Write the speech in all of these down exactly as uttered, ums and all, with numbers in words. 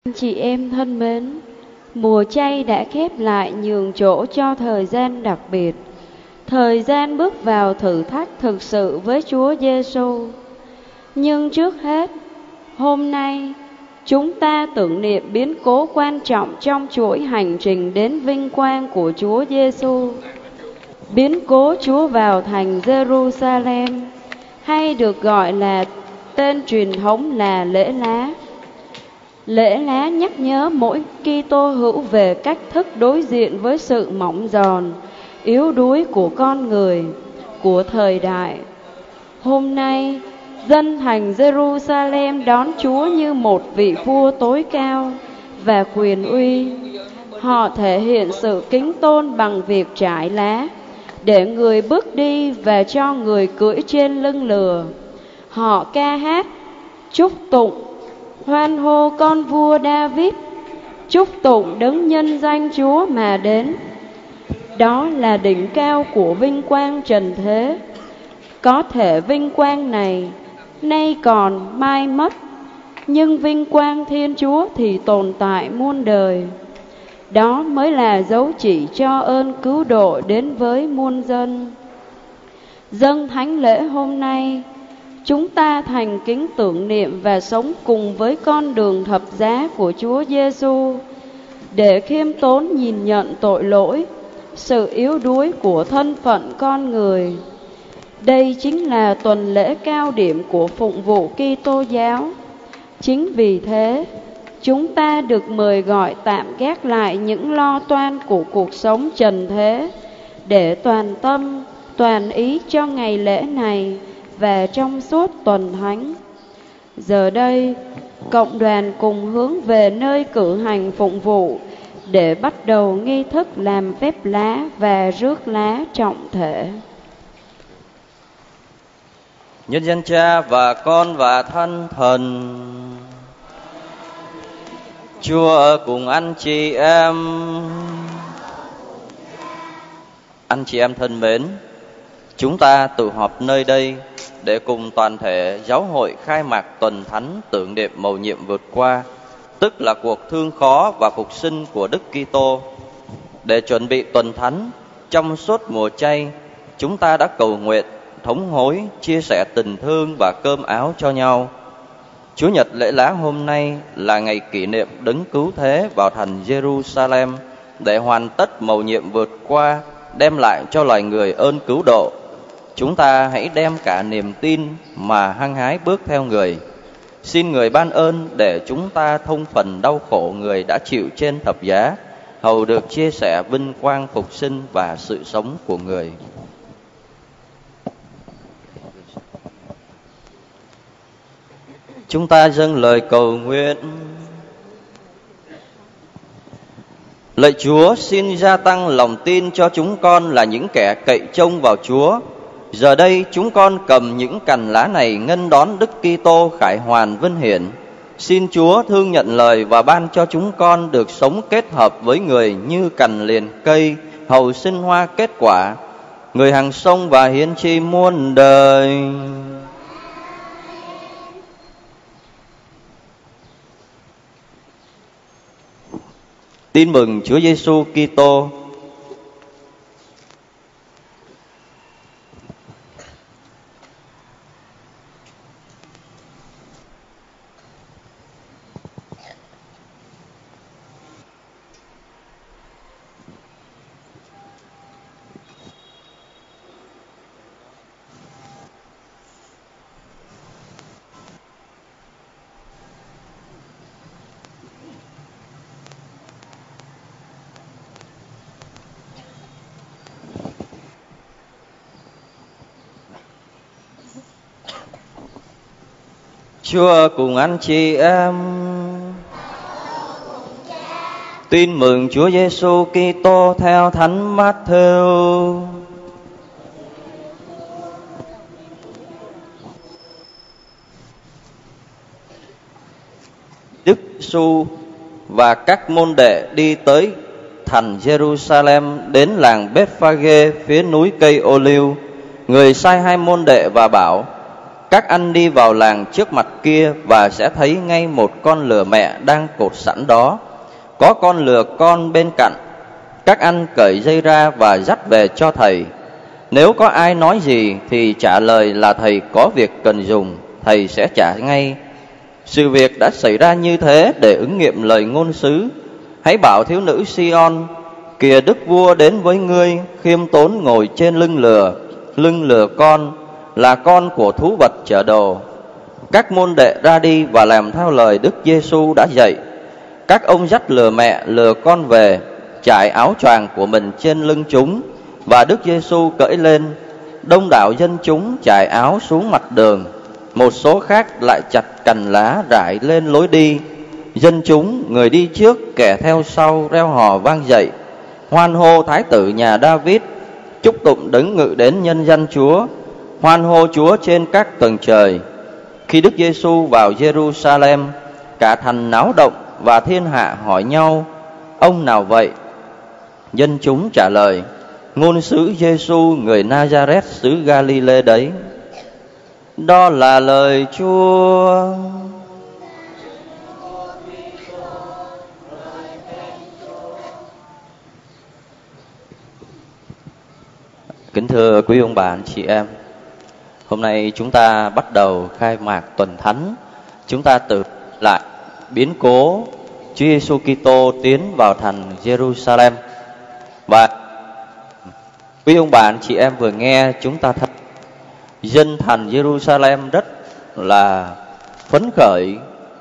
Chị em thân mến, mùa chay đã khép lại nhường chỗ cho thời gian đặc biệt, thời gian bước vào thử thách thực sự với Chúa Giêsu. Nhưng trước hết, hôm nay chúng ta tưởng niệm biến cố quan trọng trong chuỗi hành trình đến vinh quang của Chúa Giêsu. Biến cố Chúa vào thành Jerusalem, hay được gọi là tên truyền thống là lễ lá. Lễ lá nhắc nhớ mỗi Kitô hữu về cách thức đối diện với sự mỏng giòn, yếu đuối của con người, của thời đại. Hôm nay, dân thành Jerusalem đón Chúa như một vị vua tối cao và quyền uy. Họ thể hiện sự kính tôn bằng việc trải lá, để người bước đi và cho người cưỡi trên lưng lừa. Họ ca hát, chúc tụng, hoan hô con vua David, chúc tụng đấng nhân danh Chúa mà đến. Đó là đỉnh cao của vinh quang trần thế. Có thể vinh quang này nay còn mai mất, nhưng vinh quang Thiên Chúa thì tồn tại muôn đời. Đó mới là dấu chỉ cho ơn cứu độ đến với muôn dân. Dâng thánh lễ hôm nay, chúng ta thành kính tưởng niệm và sống cùng với con đường thập giá của Chúa Giêsu, để khiêm tốn nhìn nhận tội lỗi, sự yếu đuối của thân phận con người. Đây chính là tuần lễ cao điểm của phụng vụ Kitô giáo. Chính vì thế, chúng ta được mời gọi tạm gác lại những lo toan của cuộc sống trần thế, để toàn tâm, toàn ý cho ngày lễ này và trong suốt tuần thánh. Giờ đây, cộng đoàn cùng hướng về nơi cử hành phụng vụ để bắt đầu nghi thức làm phép lá và rước lá trọng thể. Nhân danh Cha và Con và Thánh Thần. Chúa ở cùng anh chị em. Anh chị em thân mến, chúng ta tụ họp nơi đây để cùng toàn thể giáo hội khai mạc tuần thánh tưởng niệm mầu nhiệm vượt qua, tức là cuộc thương khó và phục sinh của Đức Kitô. Để chuẩn bị tuần thánh, trong suốt mùa chay, chúng ta đã cầu nguyện, thống hối, chia sẻ tình thương và cơm áo cho nhau. Chủ nhật lễ lá hôm nay là ngày kỷ niệm đấng cứu thế vào thành Jerusalem để hoàn tất mầu nhiệm vượt qua, đem lại cho loài người ơn cứu độ. Chúng ta hãy đem cả niềm tin mà hăng hái bước theo người. Xin người ban ơn để chúng ta thông phần đau khổ người đã chịu trên thập giá, hầu được chia sẻ vinh quang phục sinh và sự sống của người. Chúng ta dâng lời cầu nguyện. Lạy Chúa, xin gia tăng lòng tin cho chúng con là những kẻ cậy trông vào Chúa. Giờ đây chúng con cầm những cành lá này nghênh đón Đức Kitô khải hoàn vinh hiển. Xin Chúa thương nhận lời và ban cho chúng con được sống kết hợp với người như cành liền cây, hầu sinh hoa kết quả, người hằng sông và hiến tri muôn đời. Tin mừng Chúa Giêsu Kitô. Chúa cùng anh chị em. Tin mừng Chúa Giêsu Kitô theo Thánh Mát-thêu. Đức Giêsu và các môn đệ đi tới thành Jerusalem, đến làng Bethphage phía núi cây Ô-liu. Người sai hai môn đệ và bảo: Các anh đi vào làng trước mặt kia và sẽ thấy ngay một con lừa mẹ đang cột sẵn đó, có con lừa con bên cạnh. Các anh cởi dây ra và dắt về cho thầy. Nếu có ai nói gì thì trả lời là thầy có việc cần dùng, thầy sẽ trả ngay. Sự việc đã xảy ra như thế để ứng nghiệm lời ngôn sứ. Hãy bảo thiếu nữ Sion, kìa đức vua đến với ngươi, khiêm tốn ngồi trên lưng lừa. Lưng lừa con là con của thú vật chở đồ. Các môn đệ ra đi và làm theo lời Đức Giêsu đã dạy. Các ông dắt lừa mẹ lừa con về, trải áo choàng của mình trên lưng chúng, và Đức Giêsu cởi lên. Đông đảo dân chúng trải áo xuống mặt đường, một số khác lại chặt cành lá rải lên lối đi. Dân chúng, người đi trước kẻ theo sau, reo hò vang dậy, hoan hô Thái tử nhà David, chúc tụng đấng ngự đến nhân danh Chúa, hoan hô Chúa trên các tầng trời. Khi Đức Giêsu vào Jerusalem, cả thành náo động và thiên hạ hỏi nhau: ông nào vậy? Dân chúng trả lời: ngôn sứ Giêsu người Nazareth xứ Galilee đấy. Đó là lời Chúa. Kính thưa quý ông bà anh chị em, hôm nay chúng ta bắt đầu khai mạc tuần thánh. Chúng ta tự lại biến cố Chúa Giêsu Kitô tiến vào thành Jerusalem. Và quý ông bà anh chị em vừa nghe, chúng ta thấy dân thành Jerusalem rất là phấn khởi.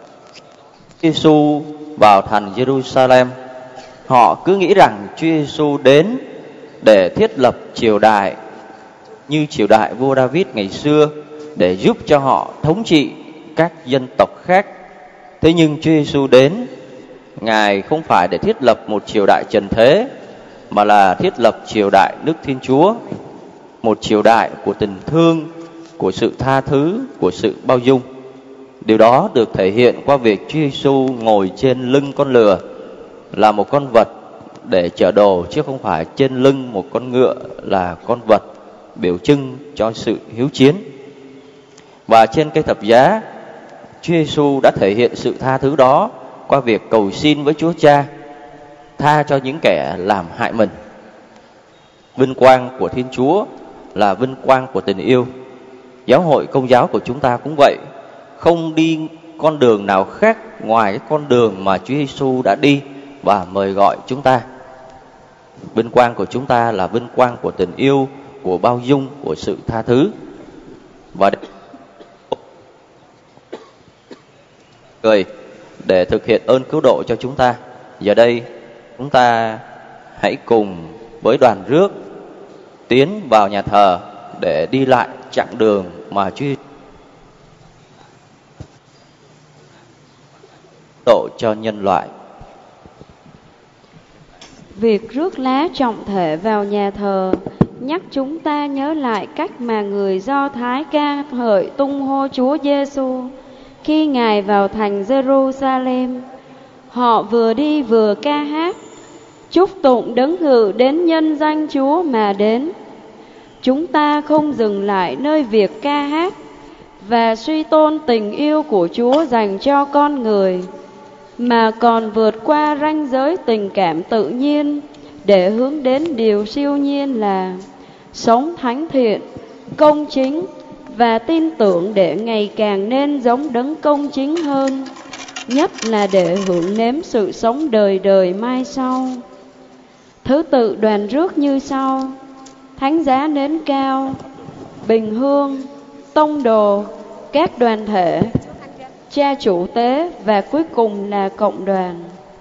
Giêsu vào thành Jerusalem, họ cứ nghĩ rằng Chúa Giêsu đến để thiết lập triều đại như triều đại vua David ngày xưa, để giúp cho họ thống trị các dân tộc khác. Thế nhưng Chúa Giêsu đến, Ngài không phải để thiết lập một triều đại trần thế, mà là thiết lập triều đại Đức Thiên Chúa, một triều đại của tình thương, của sự tha thứ, của sự bao dung. Điều đó được thể hiện qua việc Chúa Giêsu ngồi trên lưng con lừa, là một con vật để chở đồ, chứ không phải trên lưng một con ngựa là con vật biểu trưng cho sự hiếu chiến. Và trên cây thập giá, Chúa Giêsu đã thể hiện sự tha thứ đó qua việc cầu xin với Chúa Cha tha cho những kẻ làm hại mình. Vinh quang của Thiên Chúa là vinh quang của tình yêu. Giáo hội Công giáo của chúng ta cũng vậy, không đi con đường nào khác ngoài cái con đường mà Chúa Giêsu đã đi và mời gọi chúng ta. Vinh quang của chúng ta là vinh quang của tình yêu, của bao dung, của sự tha thứ. Và người để thực hiện ơn cứu độ cho chúng ta. Giờ đây chúng ta hãy cùng với đoàn rước tiến vào nhà thờ để đi lại chặng đường mà Chúa độ cho nhân loại. Việc rước lá trọng thể vào nhà thờ nhắc chúng ta nhớ lại cách mà người Do Thái ca hợi tung hô Chúa Giêsu khi Ngài vào thành Jerusalem. Họ vừa đi vừa ca hát, chúc tụng đấng ngự đến nhân danh Chúa mà đến. Chúng ta không dừng lại nơi việc ca hát và suy tôn tình yêu của Chúa dành cho con người, mà còn vượt qua ranh giới tình cảm tự nhiên để hướng đến điều siêu nhiên là sống thánh thiện, công chính và tin tưởng để ngày càng nên giống đấng công chính hơn, nhất là để hưởng nếm sự sống đời đời mai sau. Thứ tự đoàn rước như sau: thánh giá nến cao, bình hương, tông đồ, các đoàn thể, cha chủ tế và cuối cùng là cộng đoàn.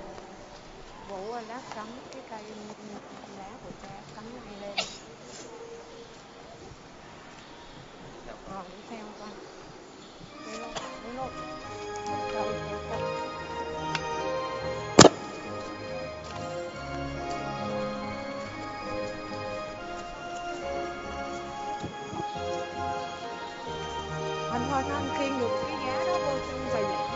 Anh thôi anh khiêng được cái giá đó vô trong giày nhẹ.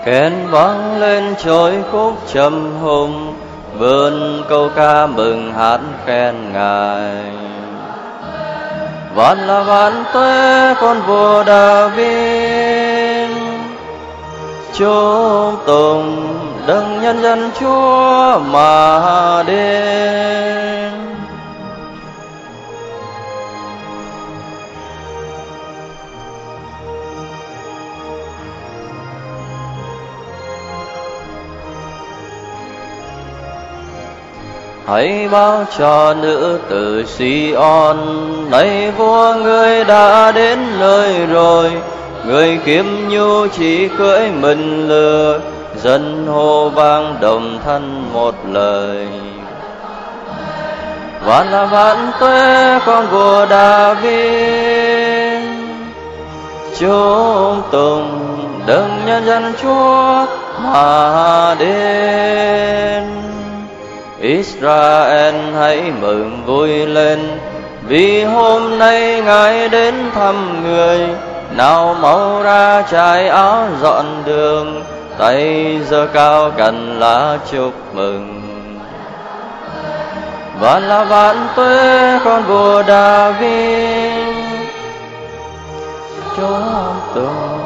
Kèn vang lên trôi khúc trầm hùng, vươn câu ca mừng hát khen Ngài. Vạn là vạn tuế con vua David, chúc tùng đấng nhân dân Chúa mà đến. Hãy báo cho nữ tử Sion, này vua người đã đến nơi rồi. Người kiêm nhu chỉ cưỡi mình lừa, dân hô vang đồng thân một lời. Vạn là vạn tuế con vua David, chúc tùng đấng nhân dân Chúa mà đến. Israel hãy mừng vui lên, vì hôm nay Ngài đến thăm người. Nào mau ra trải áo dọn đường, tay giơ cao cành lá chúc mừng. Vạn là vạn tuế con vua David, chúc tùng.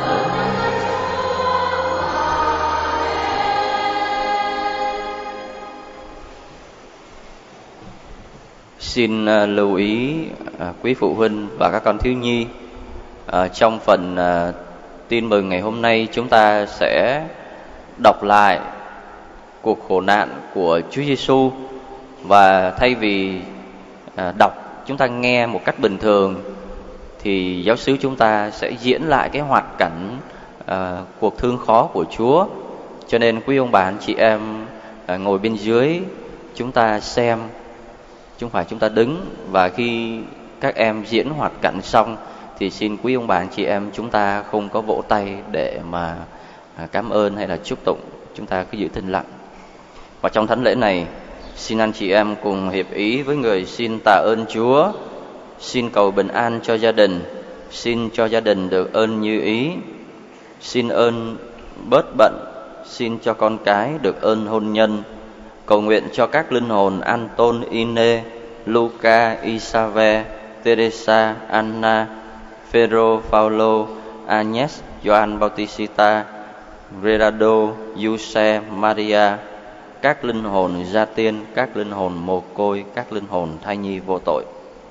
Xin lưu ý quý phụ huynh và các con thiếu nhi, trong phần tin mừng ngày hôm nay chúng ta sẽ đọc lại cuộc khổ nạn của Chúa Giêsu, và thay vì đọc chúng ta nghe một cách bình thường thì giáo xứ chúng ta sẽ diễn lại cái hoạt cảnh cuộc thương khó của Chúa. Cho nên quý ông bà anh chị em ngồi bên dưới chúng ta xem, chứ không phải chúng ta đứng. Và khi các em diễn hoạt cảnh xong thì xin quý ông bà anh chị em chúng ta không có vỗ tay để mà cảm ơn hay là chúc tụng, chúng ta cứ giữ thinh lặng. Và trong thánh lễ này, xin anh chị em cùng hiệp ý với người xin tạ ơn Chúa, xin cầu bình an cho gia đình, xin cho gia đình được ơn như ý, xin ơn bớt bận, xin cho con cái được ơn hôn nhân. Cầu nguyện cho các linh hồn Anton, Ine, Luca, Isave, Teresa, Anna, Phêrô, Paulo, Agnes, Gioan Bautista, Gerardo, Giuse, Maria, các linh hồn gia tiên, các linh hồn mồ côi, các linh hồn thai nhi vô tội.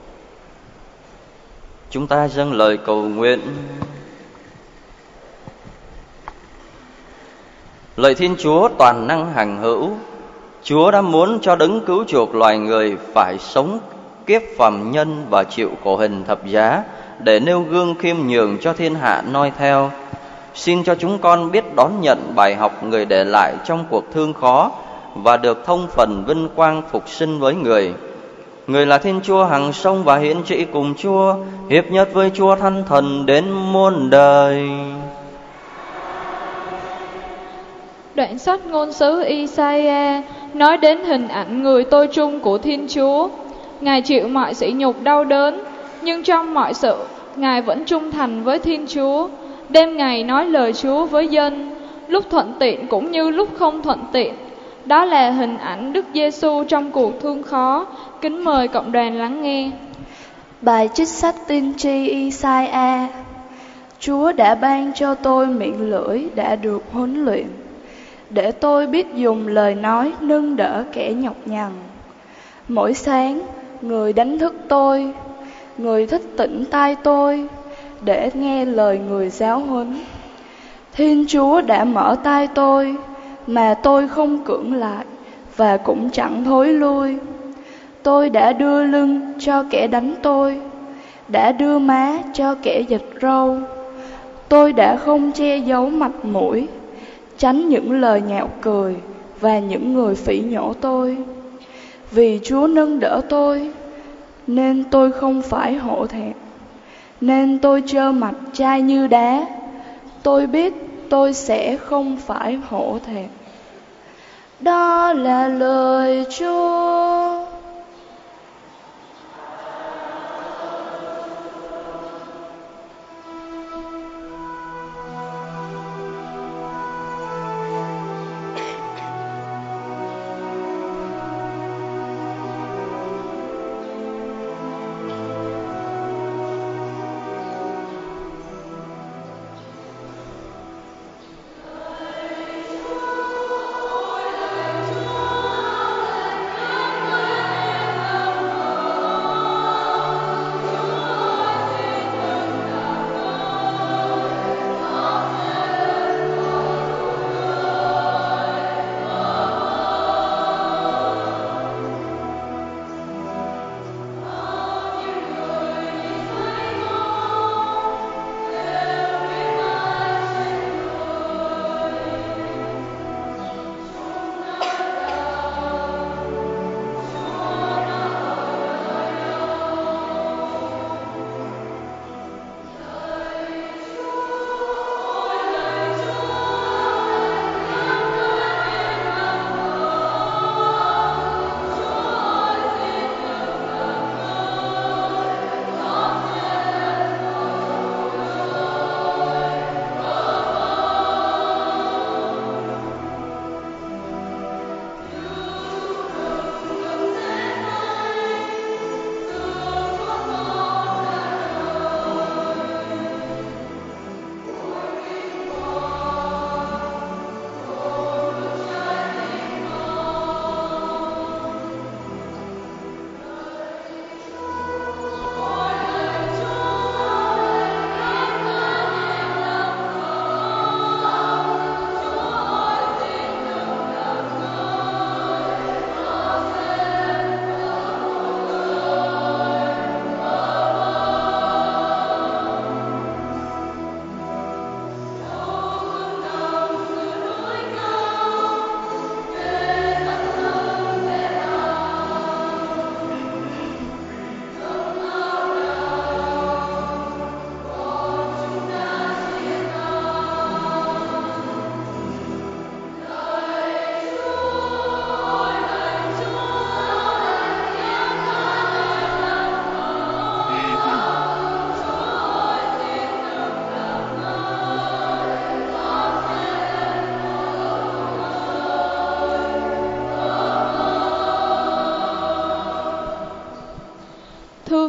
Chúng ta dâng lời cầu nguyện. Lạy Thiên Chúa toàn năng hằng hữu, Chúa đã muốn cho đấng cứu chuộc loài người phải sống kiếp phàm nhân và chịu khổ hình thập giá để nêu gương khiêm nhường cho thiên hạ noi theo. Xin cho chúng con biết đón nhận bài học người để lại trong cuộc thương khó và được thông phần vinh quang phục sinh với người. Người là Thiên Chúa hằng sống và hiển trị cùng Chúa, hiệp nhất với Chúa Thánh Thần đến muôn đời. Đoạn sách ngôn sứ Isaiah nói đến hình ảnh người tôi trung của Thiên Chúa. Ngài chịu mọi sỉ nhục đau đớn, nhưng trong mọi sự Ngài vẫn trung thành với Thiên Chúa. Đêm ngày nói lời Chúa với dân, lúc thuận tiện cũng như lúc không thuận tiện. Đó là hình ảnh Đức Giêsu trong cuộc thương khó. Kính mời cộng đoàn lắng nghe. Bài trích sách tiên tri Isaiah. Chúa đã ban cho tôi miệng lưỡi đã được huấn luyện, để tôi biết dùng lời nói nâng đỡ kẻ nhọc nhằn. Mỗi sáng, người đánh thức tôi, người thức tỉnh tai tôi, để nghe lời người giáo huấn. Thiên Chúa đã mở tai tôi, mà tôi không cưỡng lại, và cũng chẳng thối lui. Tôi đã đưa lưng cho kẻ đánh tôi, đã đưa má cho kẻ giật râu. Tôi đã không che giấu mặt mũi, tránh những lời nhạo cười và những người phỉ nhổ tôi. Vì Chúa nâng đỡ tôi, nên tôi không phải hổ thẹn, nên tôi trơ mặt chai như đá. Tôi biết tôi sẽ không phải hổ thẹn. Đó là lời Chúa.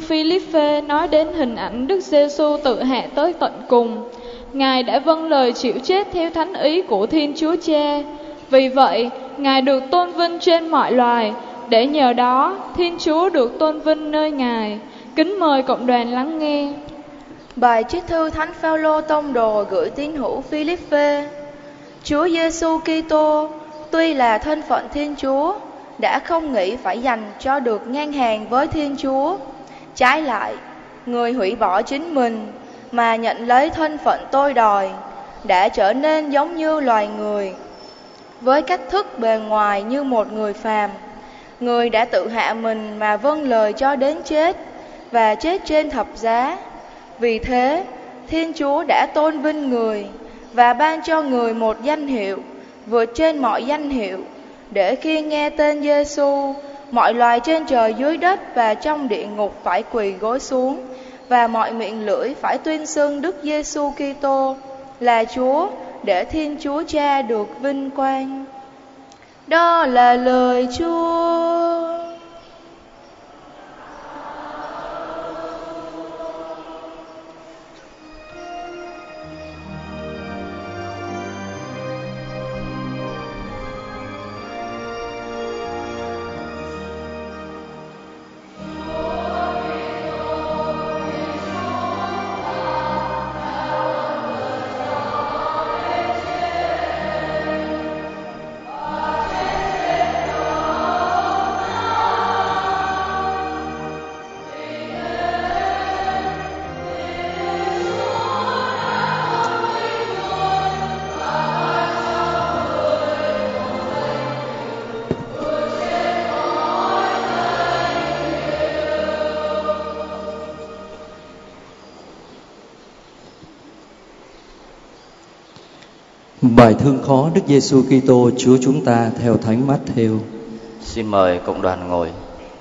Philippe nói đến hình ảnh Đức Giêsu tự hạ tới tận cùng. Ngài đã vâng lời chịu chết theo thánh ý của Thiên Chúa Cha. Vì vậy, Ngài được tôn vinh trên mọi loài, để nhờ đó Thiên Chúa được tôn vinh nơi Ngài. Kính mời cộng đoàn lắng nghe. Bài trích thư Thánh Phaolô tông đồ gửi tín hữu Philippe. Chúa Giêsu Kitô tuy là thân phận Thiên Chúa, đã không nghĩ phải dành cho được ngang hàng với Thiên Chúa. Trái lại, người hủy bỏ chính mình mà nhận lấy thân phận tôi đòi, đã trở nên giống như loài người, với cách thức bề ngoài như một người phàm. Người đã tự hạ mình mà vâng lời cho đến chết, và chết trên thập giá. Vì thế, Thiên Chúa đã tôn vinh người và ban cho người một danh hiệu vượt trên mọi danh hiệu, để khi nghe tên Giêsu, mọi loài trên trời dưới đất và trong địa ngục phải quỳ gối xuống, và mọi miệng lưỡi phải tuyên xưng Đức Giêsu Kitô là Chúa, để Thiên Chúa Cha được vinh quang. Đó là lời Chúa. Bài thương khó Đức Giêsu Kitô Chúa chúng ta theo Thánh Mát-thêu. Xin mời cộng đoàn ngồi.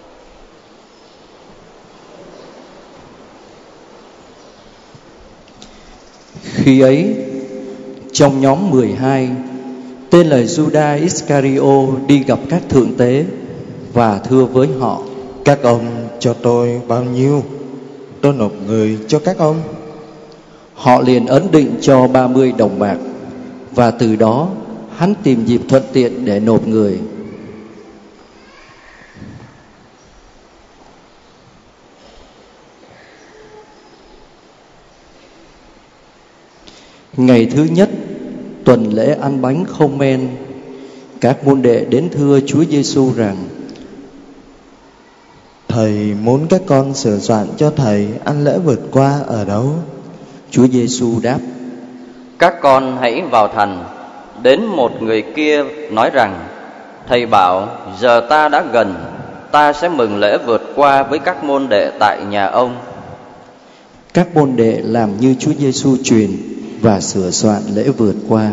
Khi ấy, trong nhóm mười hai, tên là Judas Iscario đi gặp các thượng tế và thưa với họ: Các ông cho tôi bao nhiêu, tôi nộp người cho các ông. Họ liền ấn định cho ba mươi đồng bạc, và từ đó hắn tìm dịp thuận tiện để nộp người. Ngày thứ nhất, tuần lễ ăn bánh không men, các môn đệ đến thưa Chúa Giêsu rằng: Thầy muốn các con sửa soạn cho thầy ăn lễ vượt qua ở đâu? Chúa Giêsu đáp: Các con hãy vào thành. Đến một người kia nói rằng: Thầy bảo giờ ta đã gần, ta sẽ mừng lễ vượt qua với các môn đệ tại nhà ông. Các môn đệ làm như Chúa Giêsu truyền và sửa soạn lễ vượt qua.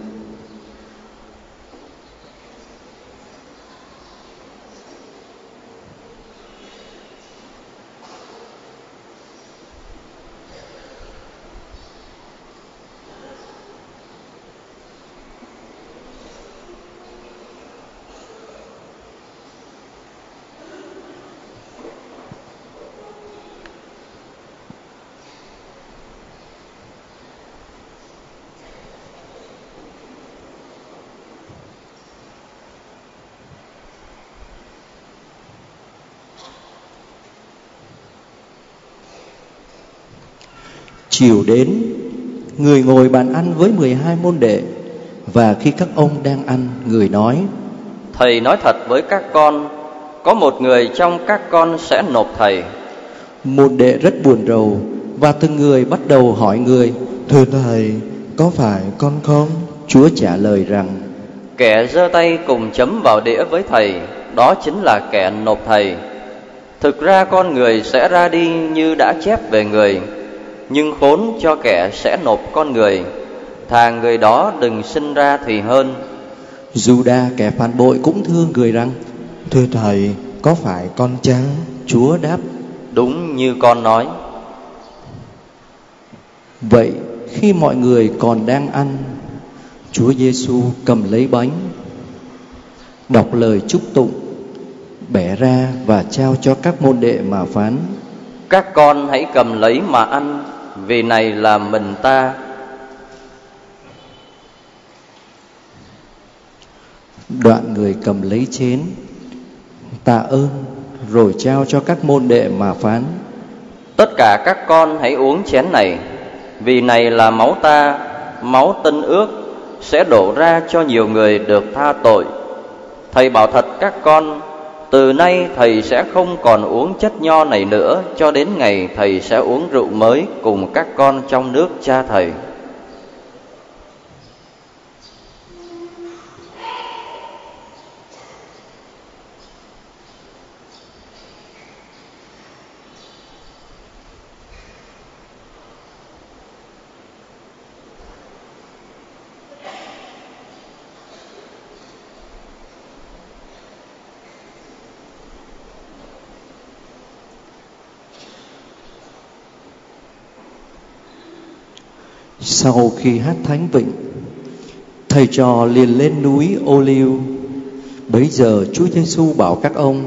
Chiều đến, người ngồi bàn ăn với mười hai môn đệ, và khi các ông đang ăn, người nói: Thầy nói thật với các con, có một người trong các con sẽ nộp thầy. Môn đệ rất buồn rầu, và từng người bắt đầu hỏi người: Thưa thầy, có phải con không? Chúa trả lời rằng: Kẻ giơ tay cùng chấm vào đĩa với thầy, đó chính là kẻ nộp thầy. Thực ra con người sẽ ra đi như đã chép về người, nhưng khốn cho kẻ sẽ nộp con người. Thà người đó đừng sinh ra thì hơn. Judas kẻ phản bội cũng thương người rằng: Thưa thầy, có phải con chăng? Chúa đáp: Đúng như con nói. Vậy khi mọi người còn đang ăn, Chúa Giêsu cầm lấy bánh, đọc lời chúc tụng, bẻ ra và trao cho các môn đệ mà phán: Các con hãy cầm lấy mà ăn, vì này là mình ta. Đoạn người cầm lấy chén, tạ ơn, rồi trao cho các môn đệ mà phán: Tất cả các con hãy uống chén này, vì này là máu ta, máu tân ước, sẽ đổ ra cho nhiều người được tha tội. Thầy bảo thật các con, từ nay thầy sẽ không còn uống chất nho này nữa, cho đến ngày thầy sẽ uống rượu mới cùng các con trong nước cha thầy. Sau khi hát thánh vịnh, thầy trò liền lên núi Ô Liu. Bấy giờ Chúa Giêsu bảo các ông: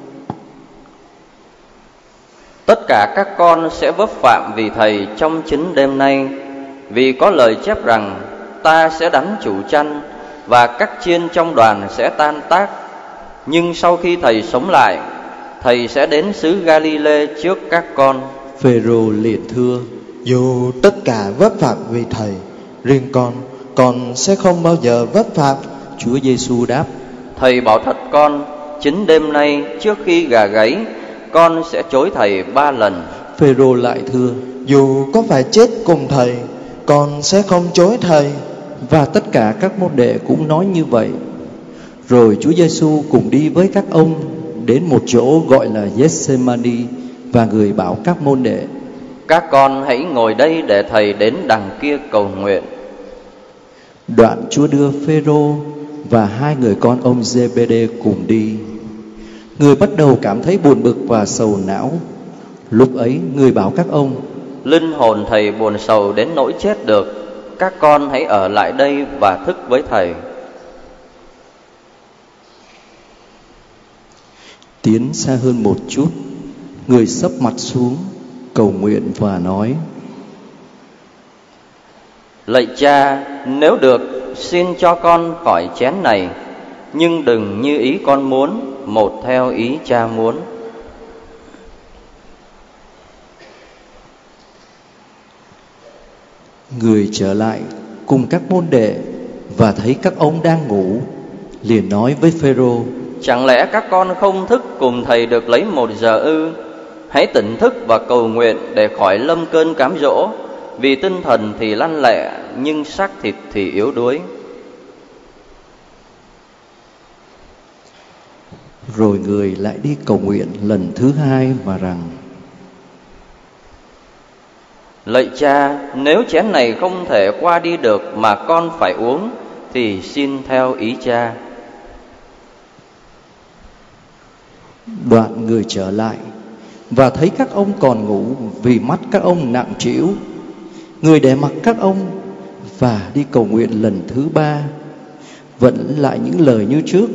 Tất cả các con sẽ vấp phạm vì thầy trong chính đêm nay, vì có lời chép rằng ta sẽ đánh chủ chăn và các chiên trong đoàn sẽ tan tác. Nhưng sau khi thầy sống lại, thầy sẽ đến xứ Galile trước các con. Phêrô liền thưa: Dù tất cả vấp phạm vì thầy, riêng con, con sẽ không bao giờ vấp phạm. Chúa Giêsu đáp: Thầy bảo thật con, chính đêm nay trước khi gà gáy, con sẽ chối thầy ba lần. Phêrô lại thưa: Dù có phải chết cùng thầy, con sẽ không chối thầy. Và tất cả các môn đệ cũng nói như vậy. Rồi Chúa Giêsu cùng đi với các ông đến một chỗ gọi là Gethsemani, và người bảo các môn đệ: Các con hãy ngồi đây để thầy đến đằng kia cầu nguyện. Đoạn Chúa đưa Phêrô và hai người con ông Giê-bê-đê cùng đi. Người bắt đầu cảm thấy buồn bực và sầu não. Lúc ấy người bảo các ông: Linh hồn thầy buồn sầu đến nỗi chết được, các con hãy ở lại đây và thức với thầy. Tiến xa hơn một chút, người sấp mặt xuống cầu nguyện và nói: Lạy Cha, nếu được, xin cho con khỏi chén này, nhưng đừng như ý con muốn, một theo ý Cha muốn. Người trở lại cùng các môn đệ và thấy các ông đang ngủ, liền nói với Phêrô: Chẳng lẽ các con không thức cùng thầy được lấy một giờ ư? Hãy tỉnh thức và cầu nguyện để khỏi lâm cơn cám dỗ, vì tinh thần thì lanh lẹ, nhưng xác thịt thì yếu đuối. Rồi người lại đi cầu nguyện lần thứ hai và rằng: Lạy Cha, nếu chén này không thể qua đi được mà con phải uống, thì xin theo ý Cha. Đoạn người trở lại và thấy các ông còn ngủ, vì mắt các ông nặng trĩu. Người để mặc các ông và đi cầu nguyện lần thứ ba, vẫn lại những lời như trước.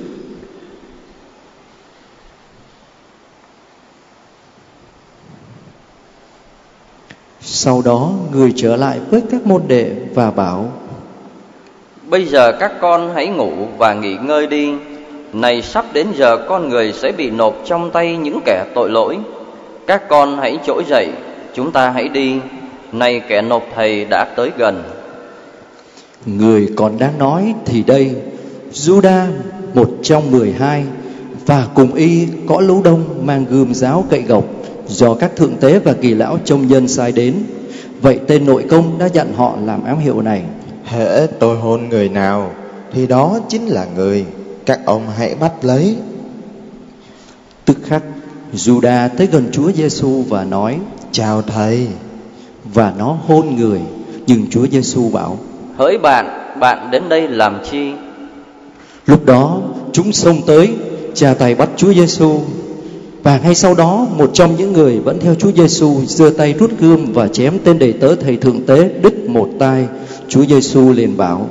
Sau đó người trở lại với các môn đệ và bảo: Bây giờ các con hãy ngủ và nghỉ ngơi đi. Này sắp đến giờ con người sẽ bị nộp trong tay những kẻ tội lỗi. Các con hãy trỗi dậy, chúng ta hãy đi. Này kẻ nộp thầy đã tới gần. Người còn đang nói thì đây, Giu-đa, một trong mười hai, và cùng y có lũ đông mang gươm giáo cậy gộc, do các thượng tế và kỳ lão trông nhân sai đến. Vậy tên nội công đã dặn họ làm ám hiệu này: Hễ tôi hôn người nào thì đó chính là người, các ông hãy bắt lấy. Tức khắc Giu-đa tới gần Chúa Giêsu và nói: Chào thầy. Và nó hôn người. Nhưng Chúa Giêsu bảo: Hỡi bạn, bạn đến đây làm chi? Lúc đó chúng xông tới, chà tay bắt Chúa Giêsu. Và ngay sau đó, một trong những người vẫn theo Chúa Giêsu giơ tay rút gươm và chém tên đầy tớ thầy thượng tế đứt một tai. Chúa Giêsu liền bảo: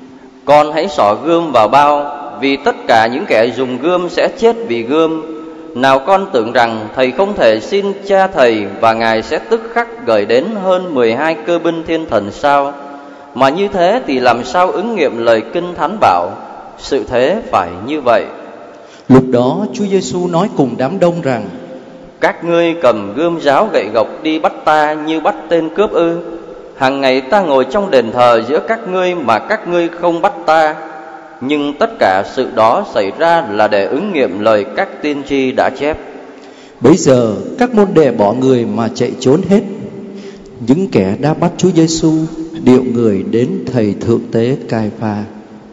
Con hãy xỏ gươm vào bao, vì tất cả những kẻ dùng gươm sẽ chết vì gươm. Nào con tưởng rằng thầy không thể xin cha thầy và ngài sẽ tức khắc gửi đến hơn mười hai cơ binh thiên thần sao? Mà như thế thì làm sao ứng nghiệm lời Kinh Thánh bảo, sự thế phải như vậy. Lúc đó Chúa Giêsu nói cùng đám đông rằng: Các ngươi cầm gươm giáo gậy gộc đi bắt ta như bắt tên cướp ư? Hàng ngày ta ngồi trong đền thờ giữa các ngươi mà các ngươi không bắt ta. Nhưng tất cả sự đó xảy ra là để ứng nghiệm lời các tiên tri đã chép. Bấy giờ các môn đệ bỏ người mà chạy trốn hết. Những kẻ đã bắt Chúa Giêsu điệu người đến thầy thượng tế Cai-pha.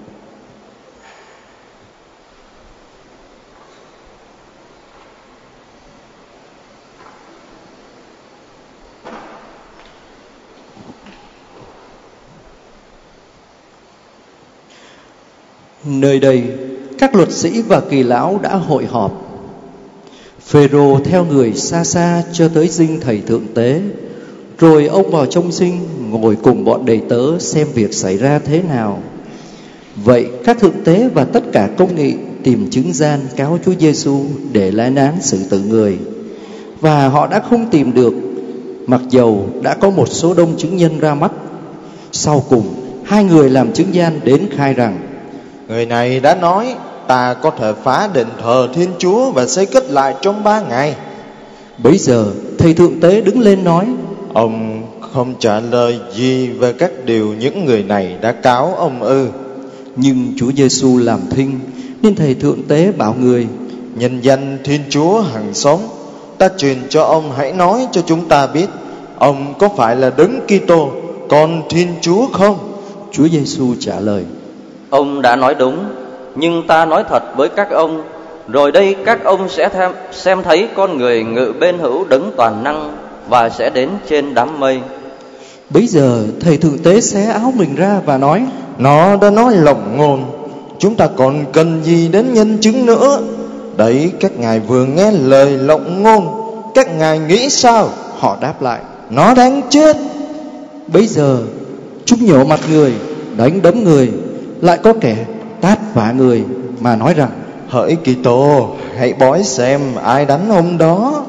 Nơi đây các luật sĩ và kỳ lão đã hội họp. Phêrô theo người xa xa cho tới dinh thầy thượng tế, rồi ông vào trong dinh ngồi cùng bọn đầy tớ xem việc xảy ra thế nào. Vậy các thượng tế và tất cả công nghị tìm chứng gian cáo Chúa Giêsu để lên án xử tử người, và họ đã không tìm được, mặc dầu đã có một số đông chứng nhân ra mắt. Sau cùng hai người làm chứng gian đến khai rằng: Người này đã nói ta có thể phá đền thờ Thiên Chúa và xây cất lại trong ba ngày. Bấy giờ thầy thượng tế đứng lên nói: Ông không trả lời gì về các điều những người này đã cáo ông ư? Nhưng Chúa Giêsu làm thinh, nên thầy thượng tế bảo người: Nhân danh Thiên Chúa hằng sống, ta truyền cho ông hãy nói cho chúng ta biết, ông có phải là Đấng Kitô, con Thiên Chúa không? Chúa Giêsu trả lời: Ông đã nói đúng, nhưng ta nói thật với các ông, rồi đây các ông sẽ thêm, xem thấy con người ngự bên hữu Đấng toàn năng và sẽ đến trên đám mây. Bấy giờ thầy thượng tế xé áo mình ra và nói: Nó đã nói lộng ngôn, chúng ta còn cần gì đến nhân chứng nữa? Đấy, các ngài vừa nghe lời lộng ngôn, các ngài nghĩ sao? Họ đáp lại: Nó đáng chết. Bấy giờ chúng nhổ mặt người, đánh đấm người, lại có kẻ tát vạ người mà nói rằng: Hỡi Kitô, hãy bói xem ai đánh ông đó.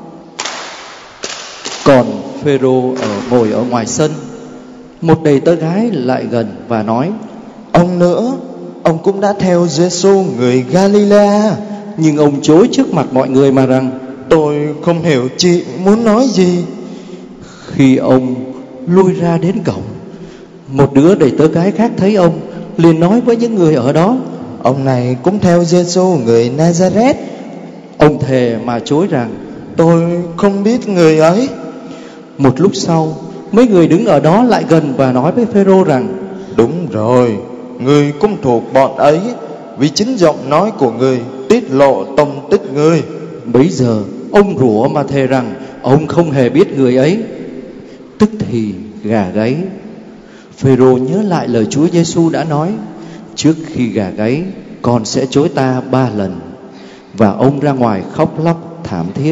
Còn Phêrô ở ngồi ở ngoài sân. Một đầy tớ gái lại gần và nói: Ông nữa, ông cũng đã theo Giêsu người Galilea. Nhưng ông chối trước mặt mọi người mà rằng: Tôi không hiểu chị muốn nói gì. Khi ông lui ra đến cổng, một đứa đầy tớ gái khác thấy ông, liền nói với những người ở đó: Ông này cũng theo Giêsu người Nazareth. Ông thề mà chối rằng: Tôi không biết người ấy. Một lúc sau, mấy người đứng ở đó lại gần và nói với Phêrô rằng: Đúng rồi, người cũng thuộc bọn ấy, vì chính giọng nói của người tiết lộ tông tích người. Bấy giờ ông rủa mà thề rằng ông không hề biết người ấy. Tức thì gà gáy. Phêrô nhớ lại lời Chúa Giêsu đã nói: Trước khi gà gáy, con sẽ chối ta ba lần. Và ông ra ngoài khóc lóc thảm thiết.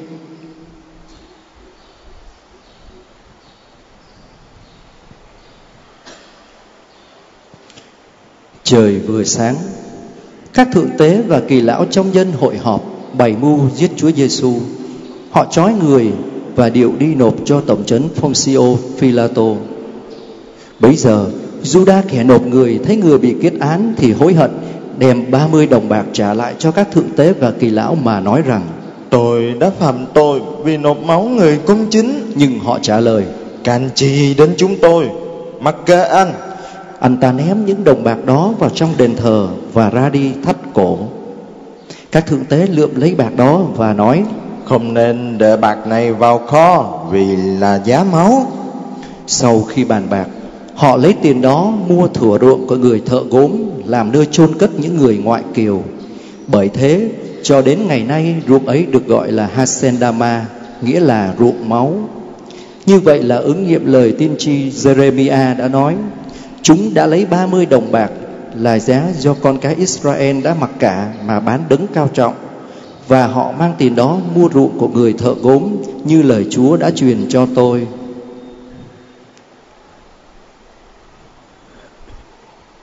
Trời vừa sáng, các thượng tế và kỳ lão trong dân hội họp bày mưu giết Chúa Giêsu. Họ trói người và điệu đi nộp cho tổng trấn Poncio Pilato. Bấy giờ Giuđa kẻ nộp người thấy người bị kết án thì hối hận, đem ba mươi đồng bạc trả lại cho các thượng tế và kỳ lão mà nói rằng: Tôi đã phạm tội vì nộp máu người công chính. Nhưng họ trả lời: Can chi đến chúng tôi, mặc kệ anh. Anh ta ném những đồng bạc đó vào trong đền thờ và ra đi thắt cổ. Các thượng tế lượm lấy bạc đó và nói: Không nên để bạc này vào kho, vì là giá máu. Sau khi bàn bạc, họ lấy tiền đó mua thửa ruộng của người thợ gốm, làm nơi chôn cất những người ngoại kiều. Bởi thế cho đến ngày nay ruộng ấy được gọi là Haçendama, nghĩa là ruộng máu. Như vậy là ứng nghiệm lời tiên tri Jeremiah đã nói: Chúng đã lấy ba mươi đồng bạc là giá do con cái Israel đã mặc cả mà bán Đấng cao trọng, và họ mang tiền đó mua ruộng của người thợ gốm, như lời Chúa đã truyền cho tôi.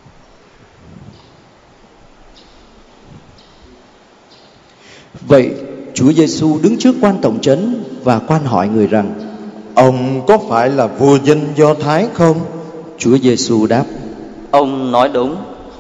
Vậy Chúa Giêsu đứng trước quan tổng trấn và quan hỏi người rằng: Ông có phải là vua dân Do Thái không? Chúa Giêsu đáp: Ông nói đúng.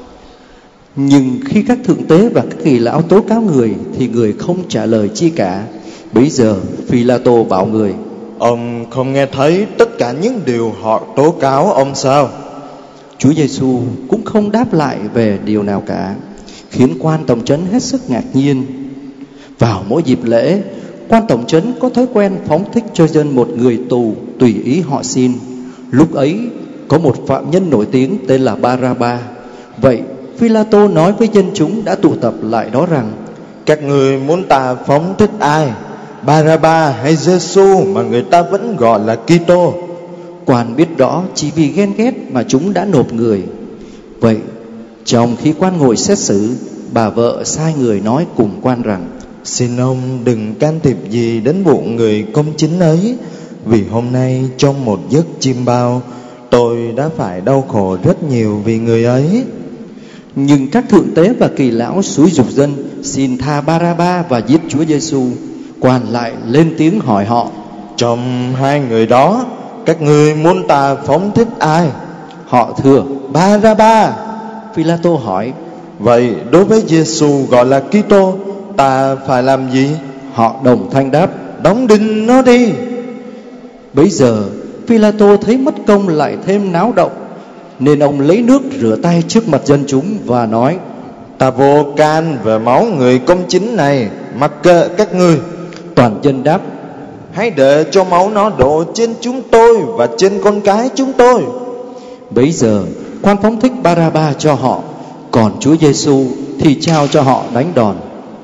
Nhưng khi các thượng tế và các kỳ lão tố cáo người thì người không trả lời chi cả. Bấy giờ Phi-la-tô bảo người: Ông không nghe thấy tất cả những điều họ tố cáo ông sao? Chúa Giêsu cũng không đáp lại về điều nào cả, khiến quan tổng trấn hết sức ngạc nhiên. Vào mỗi dịp lễ, quan tổng trấn có thói quen phóng thích cho dân một người tù tùy ý họ xin. Lúc ấy có một phạm nhân nổi tiếng tên là Ba-ra-ba. Vậy Phi-la-tô nói với dân chúng đã tụ tập lại đó rằng: Các người muốn ta phóng thích ai, Ba-ra-ba hay Giê-xu mà người ta vẫn gọi là Kitô? Quan biết rõ chỉ vì ghen ghét mà chúng đã nộp người. Vậy trong khi quan ngồi xét xử, bà vợ sai người nói cùng quan rằng: Xin ông đừng can thiệp gì đến vụ người công chính ấy, vì hôm nay trong một giấc chim bao, tôi đã phải đau khổ rất nhiều vì người ấy. Nhưng các thượng tế và kỳ lão xúi giục dân xin tha Ba-ra-ba và giết Chúa Giêsu. Quan lại lên tiếng hỏi họ: Trong hai người đó, các ngươi muốn ta phóng thích ai? Họ thưa: Ba-ra-ba. Phi-la-tô hỏi: Vậy đối với Giê-xu gọi là Kitô, ta phải làm gì? Họ đồng thanh đáp: Đóng đinh nó đi. Bấy giờ Phi-la-tô thấy mất công lại thêm náo động, nên ông lấy nước rửa tay trước mặt dân chúng và nói: Ta vô can về máu người công chính này, mặc kệ các ngươi. Toàn dân đáp: Hãy để cho máu nó đổ trên chúng tôi và trên con cái chúng tôi. Bấy giờ quan phóng thích Ba-ra-ba cho họ, còn Chúa Giêsu thì trao cho họ đánh đòn,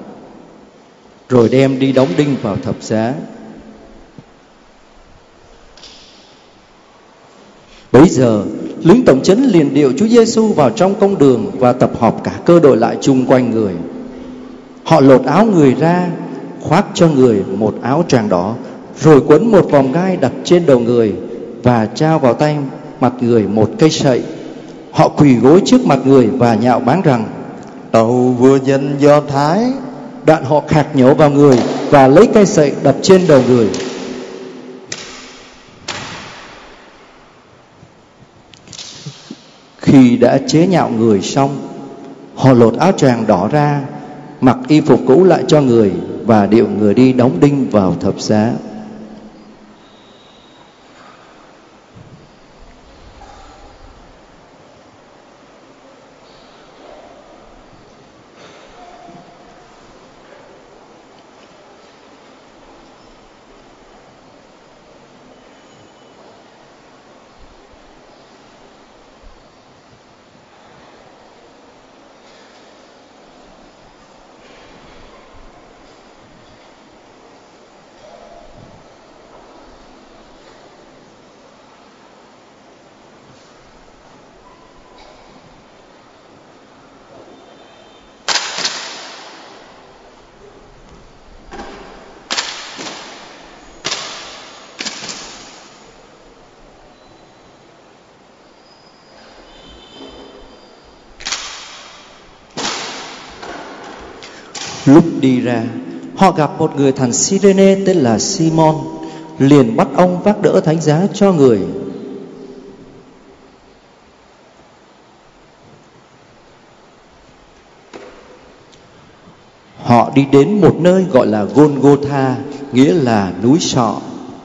rồi đem đi đóng đinh vào thập giá. Bấy giờ lính tổng trấn liền điệu Chúa Giêsu vào trong công đường và tập họp cả cơ đội lại chung quanh người. Họ lột áo người ra, khoác cho người một áo tràng đỏ, rồi quấn một vòng gai đặt trên đầu người và trao vào tay mặt người một cây sậy. Họ quỳ gối trước mặt người và nhạo báng rằng: Tâu vua dân Do Thái. Đoạn họ khạc nhổ vào người và lấy cây sậy đập trên đầu người. Khi đã chế nhạo người xong, họ lột áo tràng đỏ ra, mặc y phục cũ lại cho người và điệu người đi đóng đinh vào thập giá. Lúc đi ra, họ gặp một người thành Cyrene tên là Simon, liền bắt ông vác đỡ thánh giá cho người. Họ đi đến một nơi gọi là Golgotha, nghĩa là núi sọ.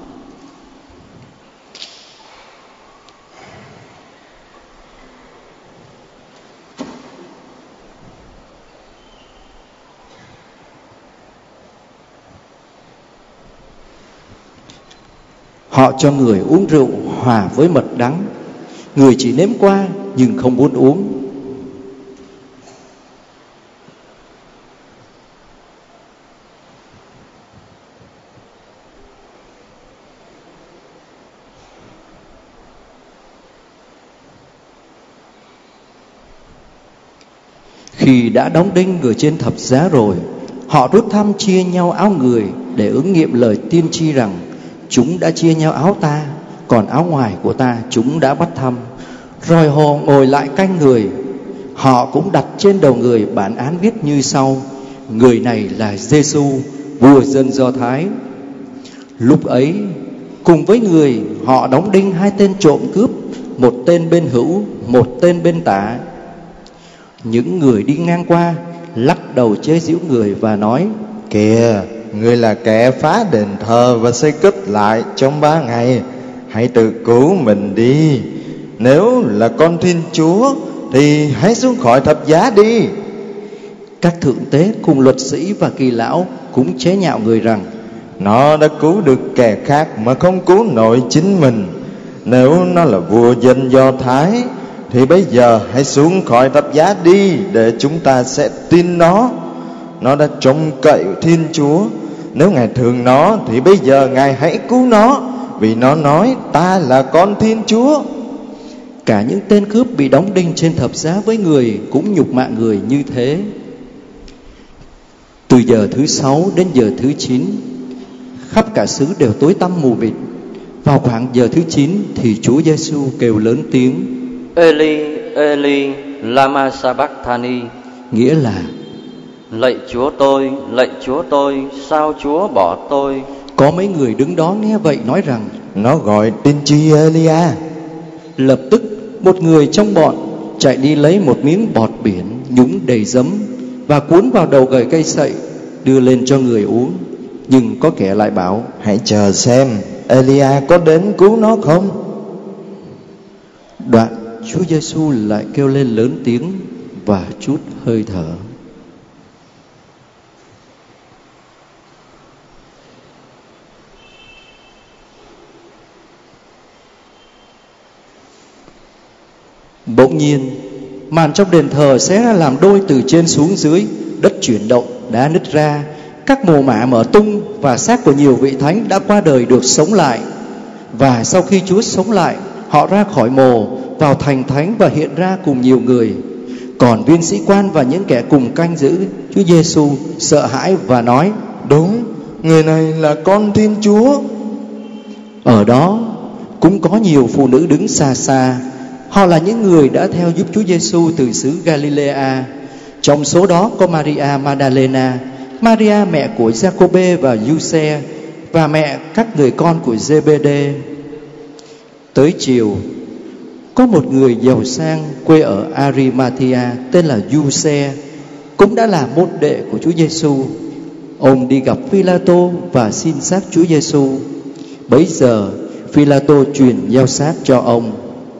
Họ cho người uống rượu hòa với mật đắng. Người chỉ nếm qua nhưng không muốn uống. Khi đã đóng đinh người trên thập giá rồi, họ rút thăm chia nhau áo người để ứng nghiệm lời tiên tri rằng: chúng đã chia nhau áo ta, còn áo ngoài của ta chúng đã bắt thăm. Rồi họ ngồi lại canh người. Họ cũng đặt trên đầu người bản án viết như sau: người này là Giêsu, vua dân Do Thái. Lúc ấy, cùng với người, họ đóng đinh hai tên trộm cướp, một tên bên hữu, một tên bên tả. Những người đi ngang qua lắc đầu chế giễu người và nói: Kìa, người là kẻ phá đền thờ và xây cất lại trong ba ngày, hãy tự cứu mình đi. Nếu là con Thiên Chúa thì hãy xuống khỏi thập giá đi. Các thượng tế cùng luật sĩ và kỳ lão cũng chế nhạo người rằng: Nó đã cứu được kẻ khác mà không cứu nổi chính mình. Nếu nó là vua dân Do Thái thì bây giờ hãy xuống khỏi thập giá đi, để chúng ta sẽ tin nó. Nó đã trông cậy Thiên Chúa. Nếu Ngài thương nó thì bây giờ Ngài hãy cứu nó, vì nó nói ta là con Thiên Chúa. Cả những tên cướp bị đóng đinh trên thập giá với người cũng nhục mạ người như thế. Từ giờ thứ sáu đến giờ thứ chín, khắp cả xứ đều tối tăm mù mịt. Vào khoảng giờ thứ chín thì Chúa Giêsu kêu lớn tiếng: Eli, Eli, lama sabachthani, nghĩa là: lạy Chúa tôi, lạy Chúa tôi, sao Chúa bỏ tôi? Có mấy người đứng đó nghe vậy nói rằng: Nó gọi tiên tri Elia. Lập tức một người trong bọn chạy đi lấy một miếng bọt biển nhúng đầy giấm và cuốn vào đầu gậy cây sậy, đưa lên cho người uống. Nhưng có kẻ lại bảo: Hãy chờ xem Elia có đến cứu nó không. Đoạn Chúa Giêsu lại kêu lên lớn tiếng và trút hơi thở. Bỗng nhiên, màn trong đền thờ xé ra làm đôi từ trên xuống dưới, đất chuyển động, đá nứt ra, các mồ mả mở tung và xác của nhiều vị thánh đã qua đời được sống lại. Và sau khi Chúa sống lại, họ ra khỏi mồ, vào thành thánh và hiện ra cùng nhiều người. Còn viên sĩ quan và những kẻ cùng canh giữ Chúa Giêsu sợ hãi và nói: Đúng, người này là con Thiên Chúa. Ở đó cũng có nhiều phụ nữ đứng xa xa. Họ là những người đã theo giúp Chúa Giêsu từ xứ Galilea. Trong số đó có Maria Magdalena, Maria mẹ của Giacôbê và Giuse, và mẹ các người con của Giê-bê-đê. Tới chiều, có một người giàu sang quê ở Arimathea tên là Giuse, cũng đã là môn đệ của Chúa Giêsu. Ông đi gặp Phi-la-tô và xin xác Chúa Giêsu. Bấy giờ Phi-la-tô truyền giao xác cho ông.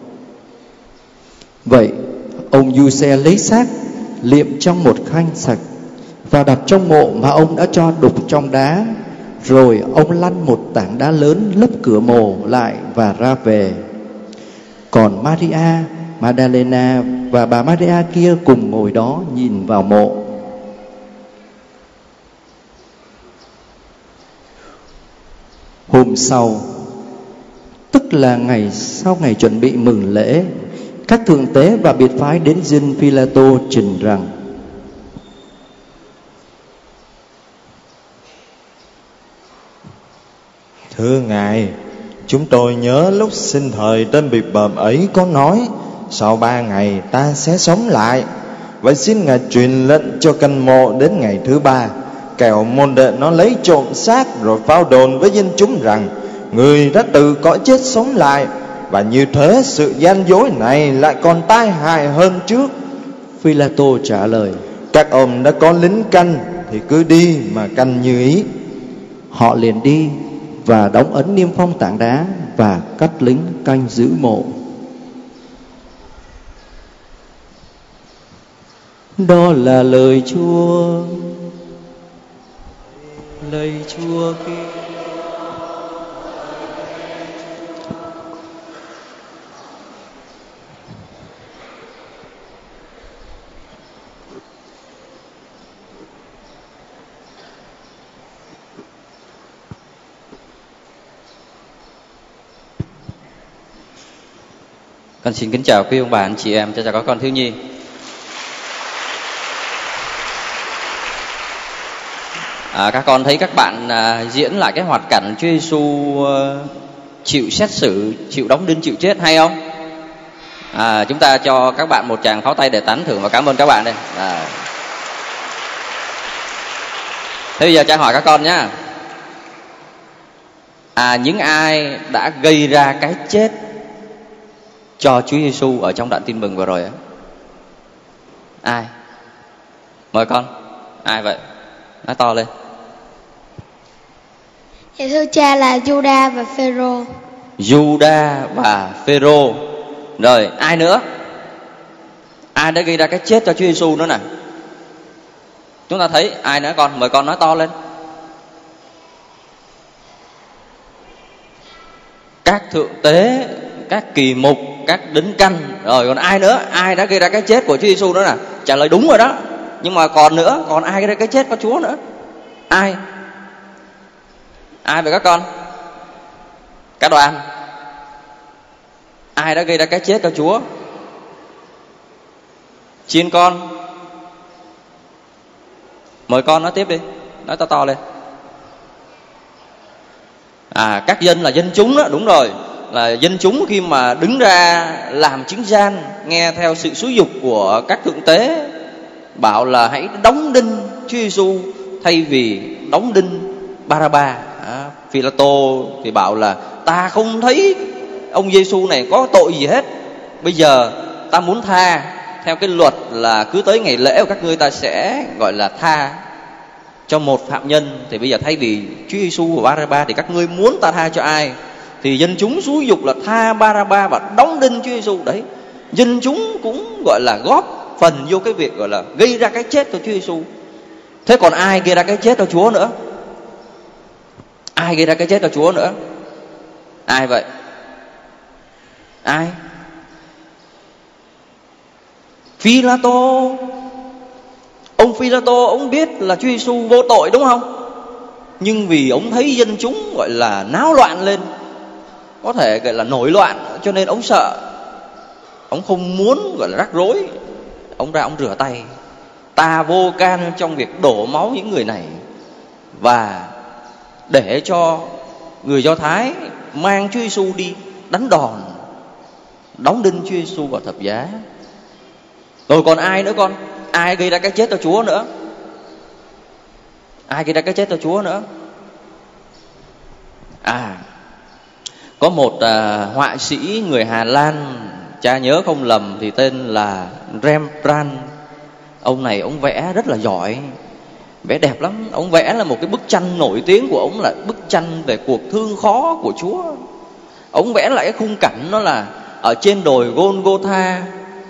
Vậy ông Giuse lấy xác, liệm trong một khăn sạch và đặt trong mộ mà ông đã cho đục trong đá. Rồi ông lăn một tảng đá lớn lấp cửa mộ lại và ra về. Còn Maria Magdalena và bà Maria kia cùng ngồi đó nhìn vào mộ. Hôm sau, tức là ngày sau ngày chuẩn bị mừng lễ, các thượng tế và biệt phái đến dinh Phi-la-tô trình rằng: Thưa Ngài, chúng tôi nhớ lúc sinh thời tên bị bầm ấy có nói: Sau ba ngày ta sẽ sống lại. Vậy xin Ngài truyền lệnh cho canh mộ đến ngày thứ ba, kẻo môn đệ nó lấy trộm xác rồi phao đồn với dân chúng rằng người đã từ cõi chết sống lại. Và như thế sự gian dối này lại còn tai hại hơn trước. Phi-la-tô trả lời: Các ông đã có lính canh thì cứ đi mà canh như ý. Họ liền đi và đóng ấn niêm phong tảng đá và cắt lính canh giữ mộ. Đó là lời Chúa. Lời Chúa kia. Con xin kính chào quý ông bà, anh chị em, chào các con thiếu nhi. À, các con thấy các bạn à, diễn lại cái hoạt cảnh Chúa Giêsu à, chịu xét xử, chịu đóng đinh, chịu chết hay không? À, chúng ta cho các bạn một tràng pháo tay để tán thưởng và cảm ơn các bạn đây. À. Thế bây giờ cha hỏi các con nhá. À, những ai đã gây ra cái chết cho Chúa Giêsu ở trong đoạn tin mừng vừa rồi á? Ai? Mời con. Ai vậy? Nói to lên. Dạ thưa cha là Juda và Phêrô. Juda và Phêrô. Rồi, ai nữa? Ai đã gây ra cái chết cho Chúa Giêsu nữa nè? Chúng ta thấy ai nữa con? Mời con nói to lên. Các thượng tế, các kỳ mục, các đính canh. Rồi còn ai nữa? Ai đã gây ra cái chết của Chúa Giêsu nữa nè? Trả lời đúng rồi đó. Nhưng mà còn nữa, còn ai gây ra cái chết của Chúa nữa? Ai? Ai vậy các con? Các đoàn. Ai đã gây ra cái chết cho Chúa? Chiên con. Mời con nói tiếp đi. Nói to to lên. À, các dân là dân chúng đó. Đúng rồi, là dân chúng khi mà đứng ra làm chứng gian, nghe theo sự xúi giục của các thượng tế, bảo là hãy đóng đinh Chúa Giêsu thay vì đóng đinh Ba-ra-ba. à, Phi-la-tô thì bảo là ta không thấy ông Giêsu này có tội gì hết, bây giờ ta muốn tha. Theo cái luật là cứ tới ngày lễ của các ngươi ta sẽ gọi là tha cho một phạm nhân. Thì bây giờ thay vì Chúa Giêsu và Ba-ra-ba thì các ngươi muốn ta tha cho ai? Thì dân chúng xúi giục là tha Ba-ra-ba và đóng đinh Chúa Giêsu. Đấy, dân chúng cũng gọi là góp phần vô cái việc gọi là gây ra cái chết cho Chúa Giêsu. Thế còn ai gây ra cái chết cho Chúa nữa? Ai gây ra cái chết cho Chúa nữa? Ai vậy? Ai? Phi-la-tô. Ông Phi-la-tô ông biết là Chúa Giêsu vô tội đúng không? Nhưng vì ông thấy dân chúng gọi là náo loạn lên, có thể gọi là nổi loạn, cho nên ông sợ. Ông không muốn gọi là rắc rối. Ông ra ông rửa tay. Ta vô can trong việc đổ máu những người này, và để cho người Do Thái mang Chúa Giêsu đi đánh đòn, đóng đinh Chúa Giêsu vào thập giá. Rồi còn ai nữa con? Ai gây ra cái chết cho Chúa nữa? Ai gây ra cái chết cho Chúa nữa? À, có một à, họa sĩ người Hà Lan, cha nhớ không lầm thì tên là Rembrandt. Ông này ông vẽ rất là giỏi, vẽ đẹp lắm. Ông vẽ là một cái bức tranh nổi tiếng của ông là bức tranh về cuộc thương khó của Chúa. Ông vẽ lại cái khung cảnh đó là ở trên đồi Golgotha,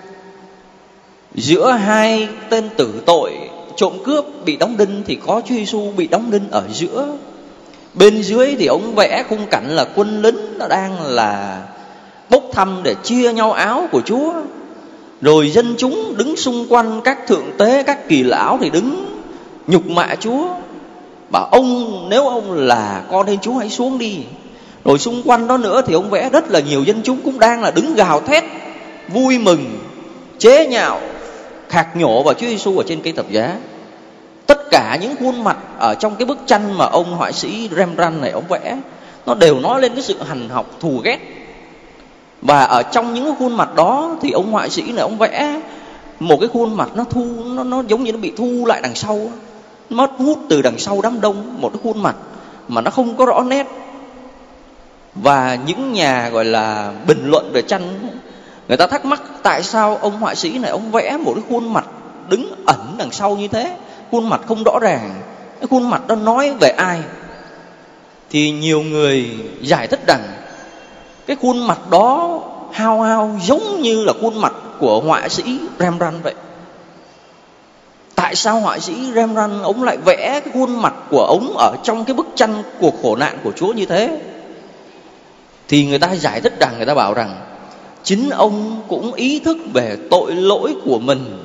giữa hai tên tử tội trộm cướp bị đóng đinh thì có Chúa Giêsu bị đóng đinh ở giữa. Bên dưới thì ông vẽ khung cảnh là quân lính nó đang là bốc thăm để chia nhau áo của Chúa. Rồi dân chúng đứng xung quanh, các thượng tế, các kỳ lão thì đứng nhục mạ Chúa, bảo ông nếu ông là con Thiên Chúa hãy xuống đi. Rồi xung quanh đó nữa thì ông vẽ rất là nhiều dân chúng cũng đang là đứng gào thét vui mừng, chế nhạo, khạc nhổ vào Chúa Giêsu ở trên cây thập giá. Tất cả những khuôn mặt ở trong cái bức tranh mà ông họa sĩ Rembrandt này ông vẽ, nó đều nói lên cái sự hằn học, thù ghét. Và ở trong những cái khuôn mặt đó thì ông họa sĩ này ông vẽ một cái khuôn mặt nó thu nó, nó giống như nó bị thu lại đằng sau, mất hút từ đằng sau đám đông, một cái khuôn mặt mà nó không có rõ nét. Và những nhà gọi là bình luận về tranh, người ta thắc mắc tại sao ông họa sĩ này ông vẽ một cái khuôn mặt đứng ẩn đằng sau như thế, khuôn mặt không rõ ràng, cái khuôn mặt đó nói về ai? Thì nhiều người giải thích rằng cái khuôn mặt đó hao hao giống như là khuôn mặt của họa sĩ Rembrandt vậy. Tại sao họa sĩ Rembrandt ông lại vẽ cái khuôn mặt của ông ở trong cái bức tranh cuộc khổ nạn của Chúa như thế? Thì người ta giải thích rằng, người ta bảo rằng chính ông cũng ý thức về tội lỗi của mình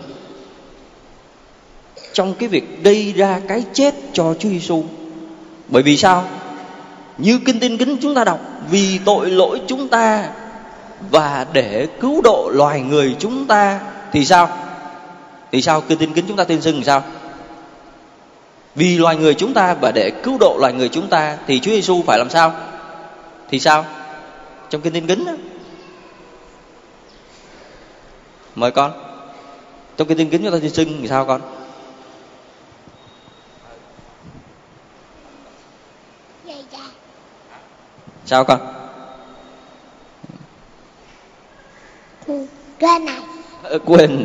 trong cái việc gây ra cái chết cho Chúa Giêsu. Bởi vì sao? Như kinh tin kính chúng ta đọc, vì tội lỗi chúng ta và để cứu độ loài người chúng ta thì sao? Thì sao? Kinh tin kính chúng ta tin xưng thì sao? Vì loài người chúng ta và để cứu độ loài người chúng ta thì Chúa Giêsu phải làm sao? Thì sao? Trong kinh tin kính đó. Mời con. Trong kinh tin kính chúng ta tin xưng thì sao con? Vậy cha. Sao con? Ừ, Quên này. Ờ, quên.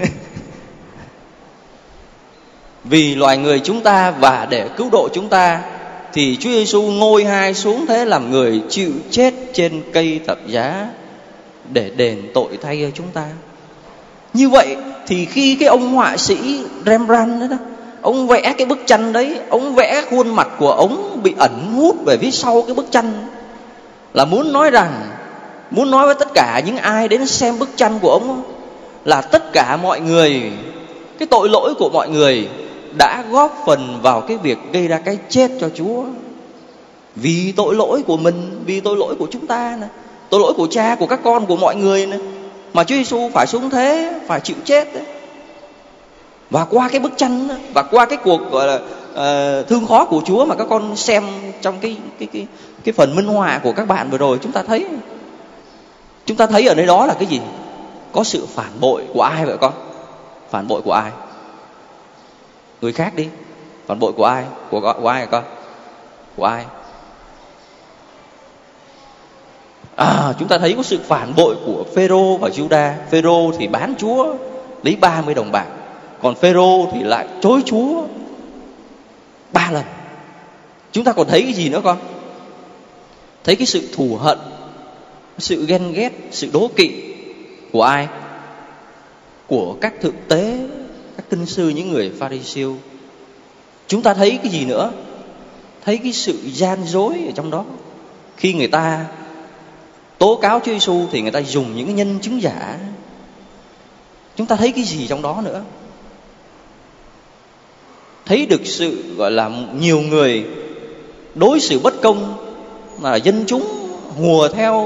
Vì loài người chúng ta và để cứu độ chúng ta thì Chúa Giêsu ngôi hai xuống thế làm người chịu chết trên cây thập giá để đền tội thay cho chúng ta. Như vậy thì khi cái ông họa sĩ Rembrandt đó, đó ông vẽ cái bức tranh đấy, ông vẽ khuôn mặt của ông bị ẩn hút về phía sau cái bức tranh, là muốn nói rằng, muốn nói với tất cả những ai đến xem bức tranh của ông là tất cả mọi người, cái tội lỗi của mọi người đã góp phần vào cái việc gây ra cái chết cho Chúa. Vì tội lỗi của mình, vì tội lỗi của chúng ta này, tội lỗi của cha, của các con, của mọi người này, mà Chúa Giêsu phải xuống thế, phải chịu chết đấy. Và qua cái bức tranh đó, và qua cái cuộc gọi là uh, thương khó của Chúa mà các con xem trong cái cái cái cái phần minh họa của các bạn vừa rồi, chúng ta thấy chúng ta thấy ở nơi đó là cái gì? Có sự phản bội của ai vậy con? Phản bội của ai? Người khác đi. Phản bội của ai? Của, của ai hả con? Của ai? À, chúng ta thấy có sự phản bội của Phêrô và Giuđa. Phêrô thì bán Chúa lấy ba mươi đồng bạc, còn Phêrô thì lại chối Chúa ba lần. Chúng ta còn thấy cái gì nữa con? Thấy cái sự thù hận, sự ghen ghét, sự đố kỵ của ai? Của các thượng tế, các kinh sư, những người Pha-ri-siêu. Chúng ta thấy cái gì nữa? Thấy cái sự gian dối ở trong đó. Khi người ta tố cáo Chúa Giêsu thì người ta dùng những nhân chứng giả. Chúng ta thấy cái gì trong đó nữa? Thấy được sự gọi là nhiều người đối xử bất công, mà dân chúng hùa theo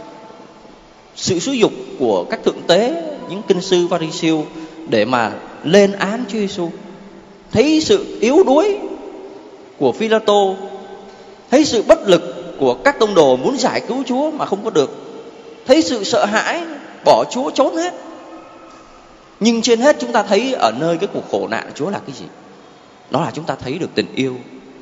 sự xúi dục của các thượng tế, những kinh sư Pha-ri-siêu để mà lên án Chúa Giêsu. Thấy sự yếu đuối của Phi-la-tô, thấy sự bất lực của các tông đồ muốn giải cứu Chúa mà không có được, thấy sự sợ hãi, bỏ Chúa trốn hết. Nhưng trên hết chúng ta thấy ở nơi cái cuộc khổ nạn Chúa là cái gì? Đó là chúng ta thấy được tình yêu.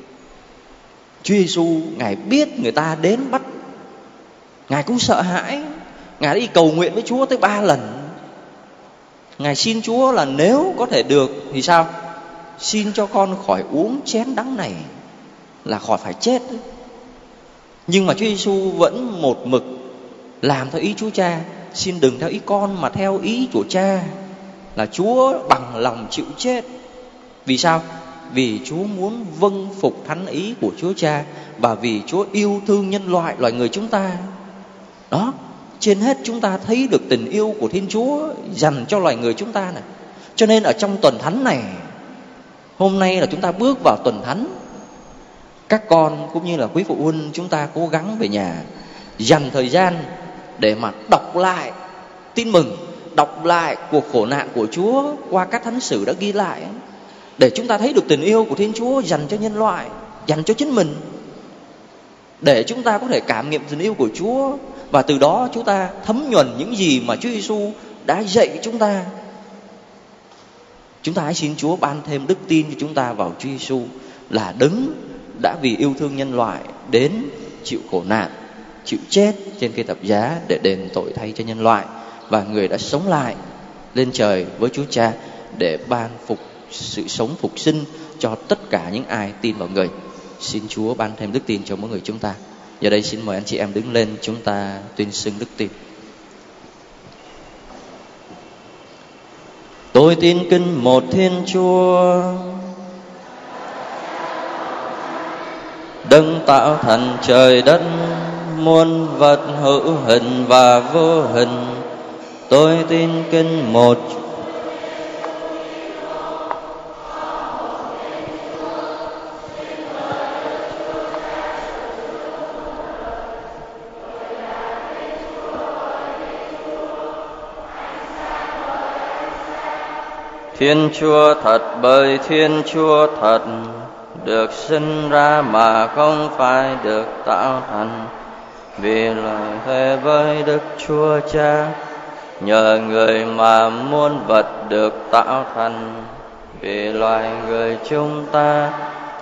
Chúa Giêsu Ngài biết người ta đến bắt, Ngài cũng sợ hãi. Ngài đi cầu nguyện với Chúa tới ba lần. Ngài xin Chúa là nếu có thể được thì sao? Xin cho con khỏi uống chén đắng này, là khỏi phải chết đấy. Nhưng mà Chúa Giêsu vẫn một mực làm theo ý Chúa Cha. Xin đừng theo ý con mà theo ý của Cha, là Chúa bằng lòng chịu chết. Vì sao? Vì Chúa muốn vâng phục thánh ý của Chúa Cha, và vì Chúa yêu thương nhân loại, loài người chúng ta. Đó, trên hết chúng ta thấy được tình yêu của Thiên Chúa dành cho loài người chúng ta này. Cho nên ở trong tuần thánh này, hôm nay là chúng ta bước vào tuần thánh. Các con cũng như là quý phụ huynh, chúng ta cố gắng về nhà dành thời gian để mà đọc lại tin mừng, đọc lại cuộc khổ nạn của Chúa qua các thánh sử đã ghi lại, để chúng ta thấy được tình yêu của Thiên Chúa dành cho nhân loại, dành cho chính mình, để chúng ta có thể cảm nghiệm tình yêu của Chúa, và từ đó chúng ta thấm nhuần những gì mà Chúa Giêsu đã dạy chúng ta. Chúng ta hãy xin Chúa ban thêm đức tin cho chúng ta vào Chúa Giêsu, là đấng đã vì yêu thương nhân loại đến chịu khổ nạn, chịu chết trên cây thập giá để đền tội thay cho nhân loại, và người đã sống lại lên trời với Chúa Cha để ban phục sự sống phục sinh cho tất cả những ai tin vào người. Xin Chúa ban thêm đức tin cho mỗi người chúng ta. Giờ đây xin mời anh chị em đứng lên, chúng ta tuyên xưng đức tin. Tôi tin kính một Thiên Chúa, đấng tạo thành trời đất, muôn vật hữu hình và vô hình. Tôi tin kính một Thiên Chúa thật, bởi Thiên Chúa thật, được sinh ra mà không phải được tạo thành. Vì lời thề với Đức Chúa Cha, nhờ người mà muôn vật được tạo thành. Vì loài người chúng ta,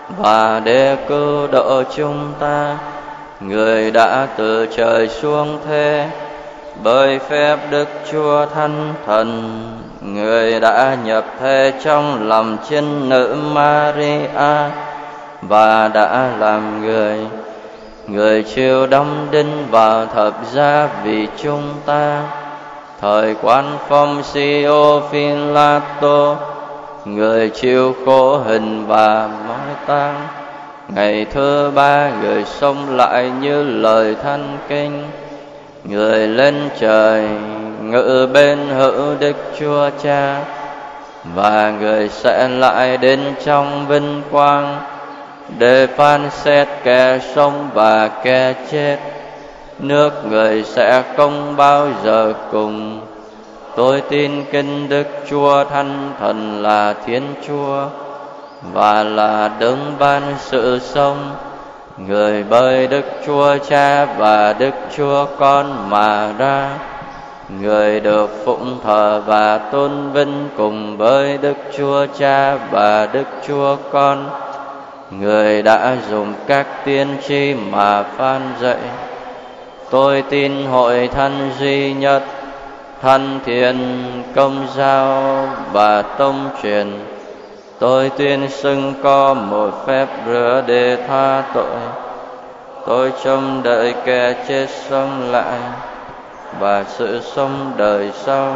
và để cứu độ chúng ta. Người đã từ trời xuống thế bởi phép Đức Chúa Thánh Thần. Người đã nhập thế trong lòng chân nữ Maria và đã làm người. Người chịu đóng đinh vào thập giá vì chúng ta. Thời quan phong Sio Phi-la-tô, người chịu khổ hình và mai táng. Ngày thứ ba người sống lại như lời thánh kinh. Người lên trời ngự bên hữu Đức Chúa Cha, và người sẽ lại đến trong vinh quang để phán xét kẻ sống và kẻ chết. Nước người sẽ không bao giờ cùng. Tôi tin kinh Đức Chúa Thánh Thần là Thiên Chúa, và là đấng ban sự sống. Người bởi Đức Chúa Cha và Đức Chúa Con mà ra. Người được phụng thờ và tôn vinh cùng với Đức Chúa Cha và Đức Chúa Con. Người đã dùng các tiên tri mà phán dạy. Tôi tin hội thánh duy nhất, thánh thiện, công giáo và tông truyền. Tôi tuyên xưng có một phép rửa để tha tội. Tôi trông đợi kẻ chết sống lại và sự sống đời sau.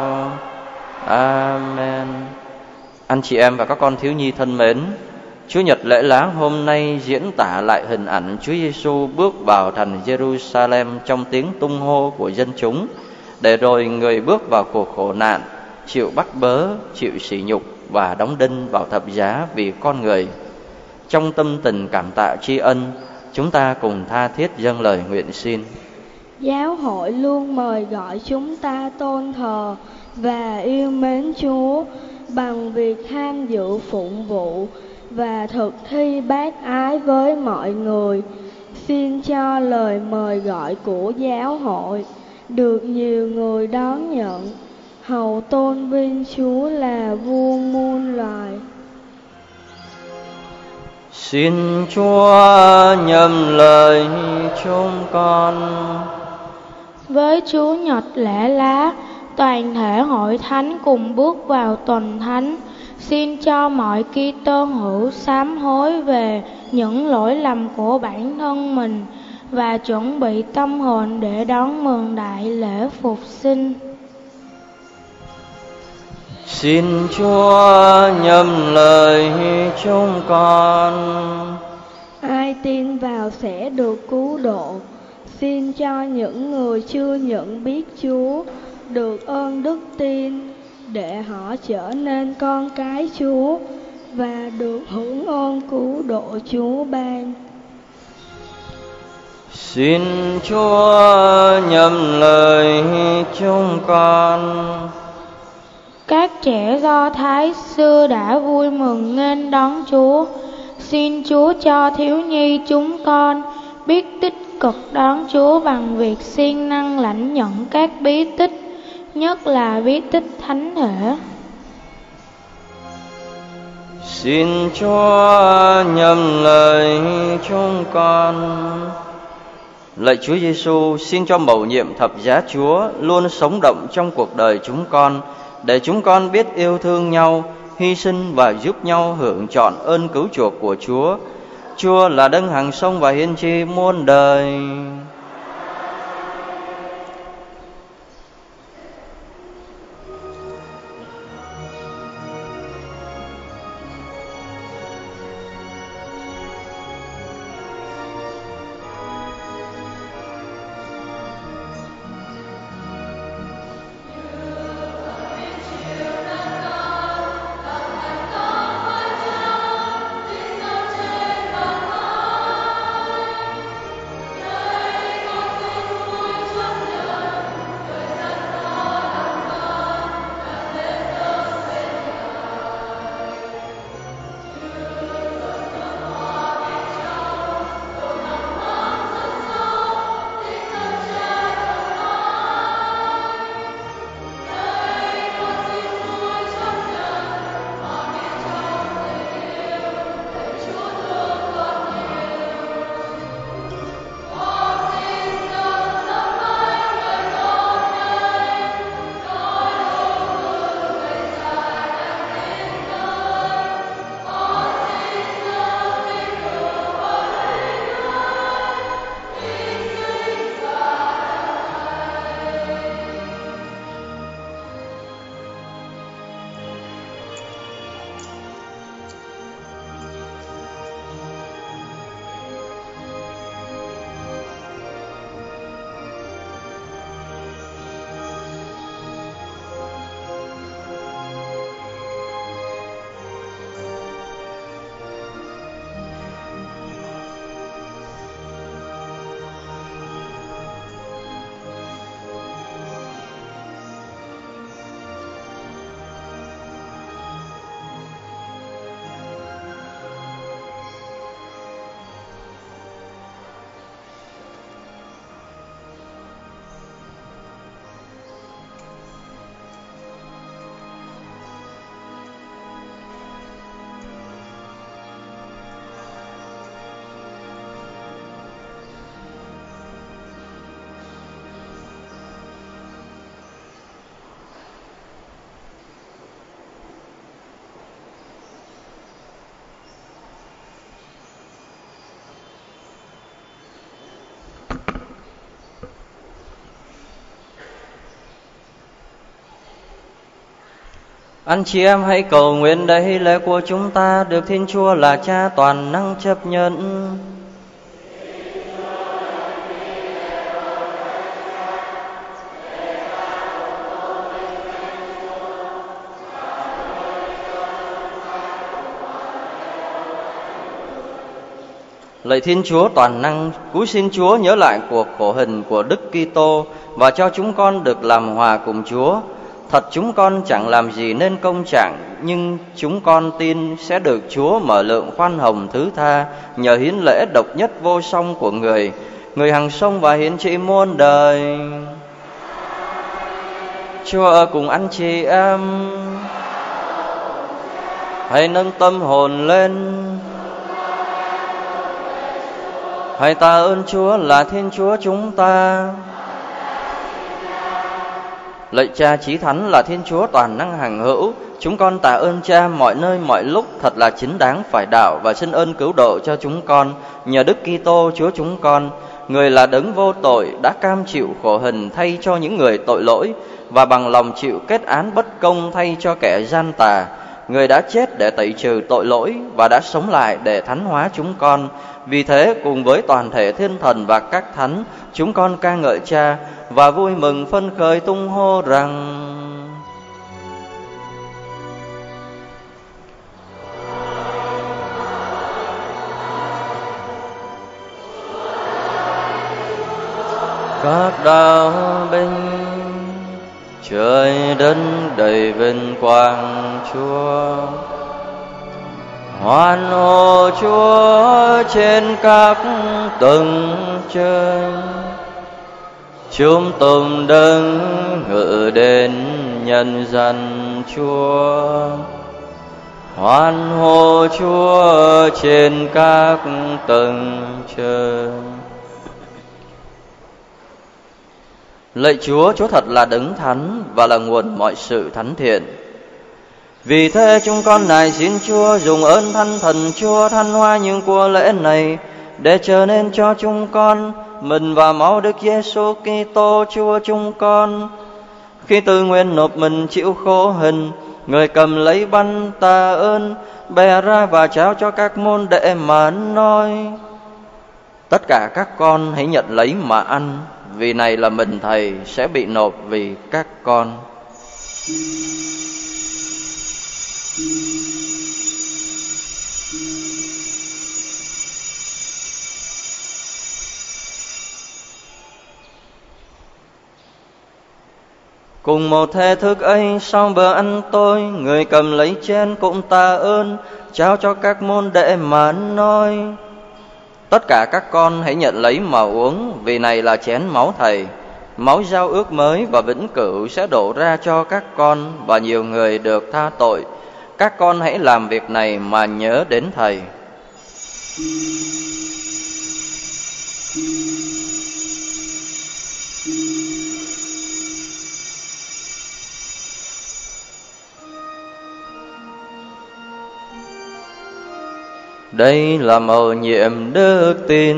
Amen. Anh chị em và các con thiếu nhi thân mến, Chúa Nhật lễ láng hôm nay diễn tả lại hình ảnh Chúa Giêsu bước vào thành Jerusalem trong tiếng tung hô của dân chúng, để rồi người bước vào cuộc khổ nạn, chịu bắt bớ, chịu sỉ nhục và đóng đinh vào thập giá vì con người. Trong tâm tình cảm tạ tri ân, chúng ta cùng tha thiết dâng lời nguyện xin. Giáo hội luôn mời gọi chúng ta tôn thờ và yêu mến Chúa bằng việc tham dự phụng vụ và thực thi bác ái với mọi người. Xin cho lời mời gọi của giáo hội được nhiều người đón nhận, hầu tôn vinh Chúa là vua muôn loài. Xin Chúa nhậm lời chúng con. Với Chúa Nhật lễ lá, toàn thể hội thánh cùng bước vào tuần thánh. Xin cho mọi Kitô hữu sám hối về những lỗi lầm của bản thân mình và chuẩn bị tâm hồn để đón mừng đại lễ phục sinh. Xin Chúa nhậm lời chúng con. Ai tin vào sẽ được cứu độ. Xin cho những người chưa nhận biết Chúa được ơn đức tin, để họ trở nên con cái Chúa và được hưởng ơn cứu độ Chúa ban. Xin Chúa nhậm lời chúng con. Các trẻ Do Thái xưa đã vui mừng nghênh đón Chúa. Xin Chúa cho thiếu nhi chúng con biết tích cực đón Chúa bằng việc siêng năng lãnh nhận các bí tích, nhất là bí tích thánh thể. Xin Chúa nhậm lời chúng con. Lạy Chúa Giêsu, xin cho mầu nhiệm thập giá Chúa luôn sống động trong cuộc đời chúng con, để chúng con biết yêu thương nhau, hy sinh và giúp nhau hưởng trọn ơn cứu chuộc của Chúa. Chúa là đấng hằng sống và hiên tri muôn đời. Anh chị em hãy cầu nguyện đây lễ của chúng ta được Thiên Chúa là Cha toàn năng chấp nhận. Lạy Thiên Chúa toàn năng, cúi xin Chúa nhớ lại cuộc khổ hình của Đức Kitô và cho chúng con được làm hòa cùng Chúa. Thật chúng con chẳng làm gì nên công trạng, nhưng chúng con tin sẽ được Chúa mở lượng khoan hồng thứ tha nhờ hiến lễ độc nhất vô song của người, người hằng sống và hiển trị muôn đời. Chúa ở cùng anh chị em. Hãy nâng tâm hồn lên. Hãy tạ ơn Chúa là Thiên Chúa chúng ta. Lạy Cha Chí Thánh là Thiên Chúa toàn năng hằng hữu, chúng con tạ ơn Cha mọi nơi mọi lúc thật là chính đáng phải đạo và xin ơn cứu độ cho chúng con nhờ Đức Kitô Chúa chúng con. Người là đấng vô tội đã cam chịu khổ hình thay cho những người tội lỗi và bằng lòng chịu kết án bất công thay cho kẻ gian tà. Người đã chết để tẩy trừ tội lỗi và đã sống lại để thánh hóa chúng con. Vì thế cùng với toàn thể thiên thần và các thánh, chúng con ca ngợi Cha và vui mừng phân khởi tung hô rằng: các đạo binh trời đất đầy vinh quang Chúa, hoan hô Chúa trên các tầng trời. Chúng tùng đấng ngự đến nhân dân Chúa, hoan hô Chúa trên các tầng trời. Lạy Chúa, Chúa thật là đấng thánh và là nguồn mọi sự thánh thiện. Vì thế chúng con nài xin Chúa dùng ơn thánh thần Chúa thánh hóa những của lễ này để trở nên cho chúng con mình và máu Đức Giêsu Kitô Chúa chúng con. Khi tự nguyện nộp mình chịu khổ hình, Người cầm lấy bánh tạ ơn, bè ra và trao cho các môn đệ mà nói: tất cả các con hãy nhận lấy mà ăn, vì này là mình Thầy sẽ bị nộp vì các con. Cùng một thể thức ấy, sau bữa ăn tối, Người cầm lấy chén cũng tạ ơn, trao cho các môn đệ mà nói: tất cả các con hãy nhận lấy mà uống, vì này là chén máu Thầy, máu giao ước mới và vĩnh cửu sẽ đổ ra cho các con và nhiều người được tha tội. Các con hãy làm việc này mà nhớ đến Thầy. Đây là mầu nhiệm đức tin.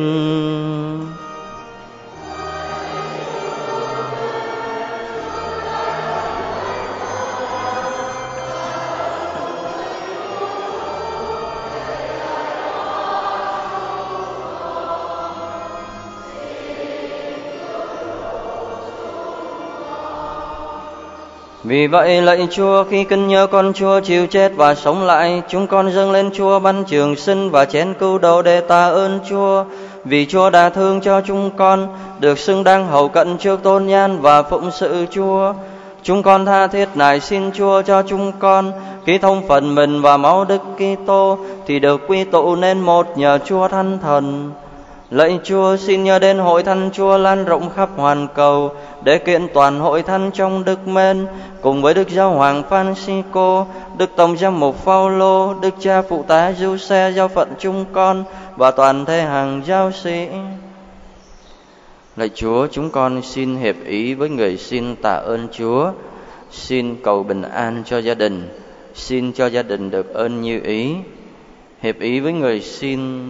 Vì vậy lạy Chúa, khi kinh nhớ con Chúa chịu chết và sống lại, chúng con dâng lên Chúa bánh trường sinh và chén cứu độ để tạ ơn Chúa. Vì Chúa đã thương cho chúng con, được xứng đáng hầu cận trước tôn nhan và phụng sự Chúa. Chúng con tha thiết nài xin Chúa cho chúng con, khi thông phần mình và máu Đức Kitô, thì được quy tụ nên một nhờ Chúa Thánh Thần. Lạy Chúa, xin nhớ đến hội thánh Chúa lan rộng khắp hoàn cầu, để kiện toàn hội thánh trong đức mến, cùng với Đức Giáo hoàng Francisco, Đức Tổng giám mục Phaolô, Đức Cha Phụ tá Giuse giáo phận chúng con và toàn thể hàng giáo sĩ. Lạy Chúa, chúng con xin hiệp ý với người xin tạ ơn Chúa, xin cầu bình an cho gia đình, xin cho gia đình được ơn như ý. Hiệp ý với người xin